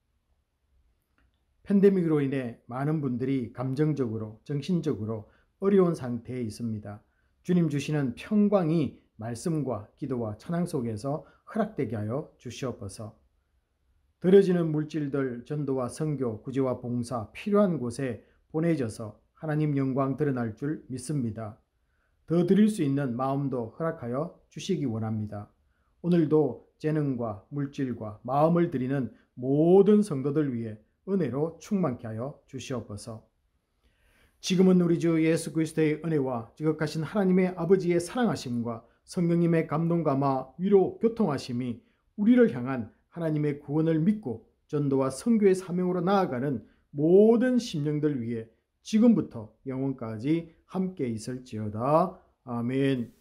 팬데믹으로 인해 많은 분들이 감정적으로, 정신적으로 어려운 상태에 있습니다. 주님 주시는 평강이 말씀과 기도와 찬양 속에서 허락되게 하여 주시옵소서. 들어지는 물질들 전도와 선교, 구제와 봉사 필요한 곳에 보내져서 하나님 영광 드러날 줄 믿습니다. 더 드릴 수 있는 마음도 허락하여 주시기 원합니다. 오늘도 재능과 물질과 마음을 드리는 모든 성도들 위해 은혜로 충만케 하여 주시옵소서. 지금은 우리 주 예수 그리스도의 은혜와 지극하신 하나님의 아버지의 사랑하심과 성령님의 감동감화 위로 교통하심이 우리를 향한 하나님의 구원을 믿고 전도와 선교의 사명으로 나아가는 모든 심령들 위해 지금부터 영원까지 함께 있을지어다. 아멘.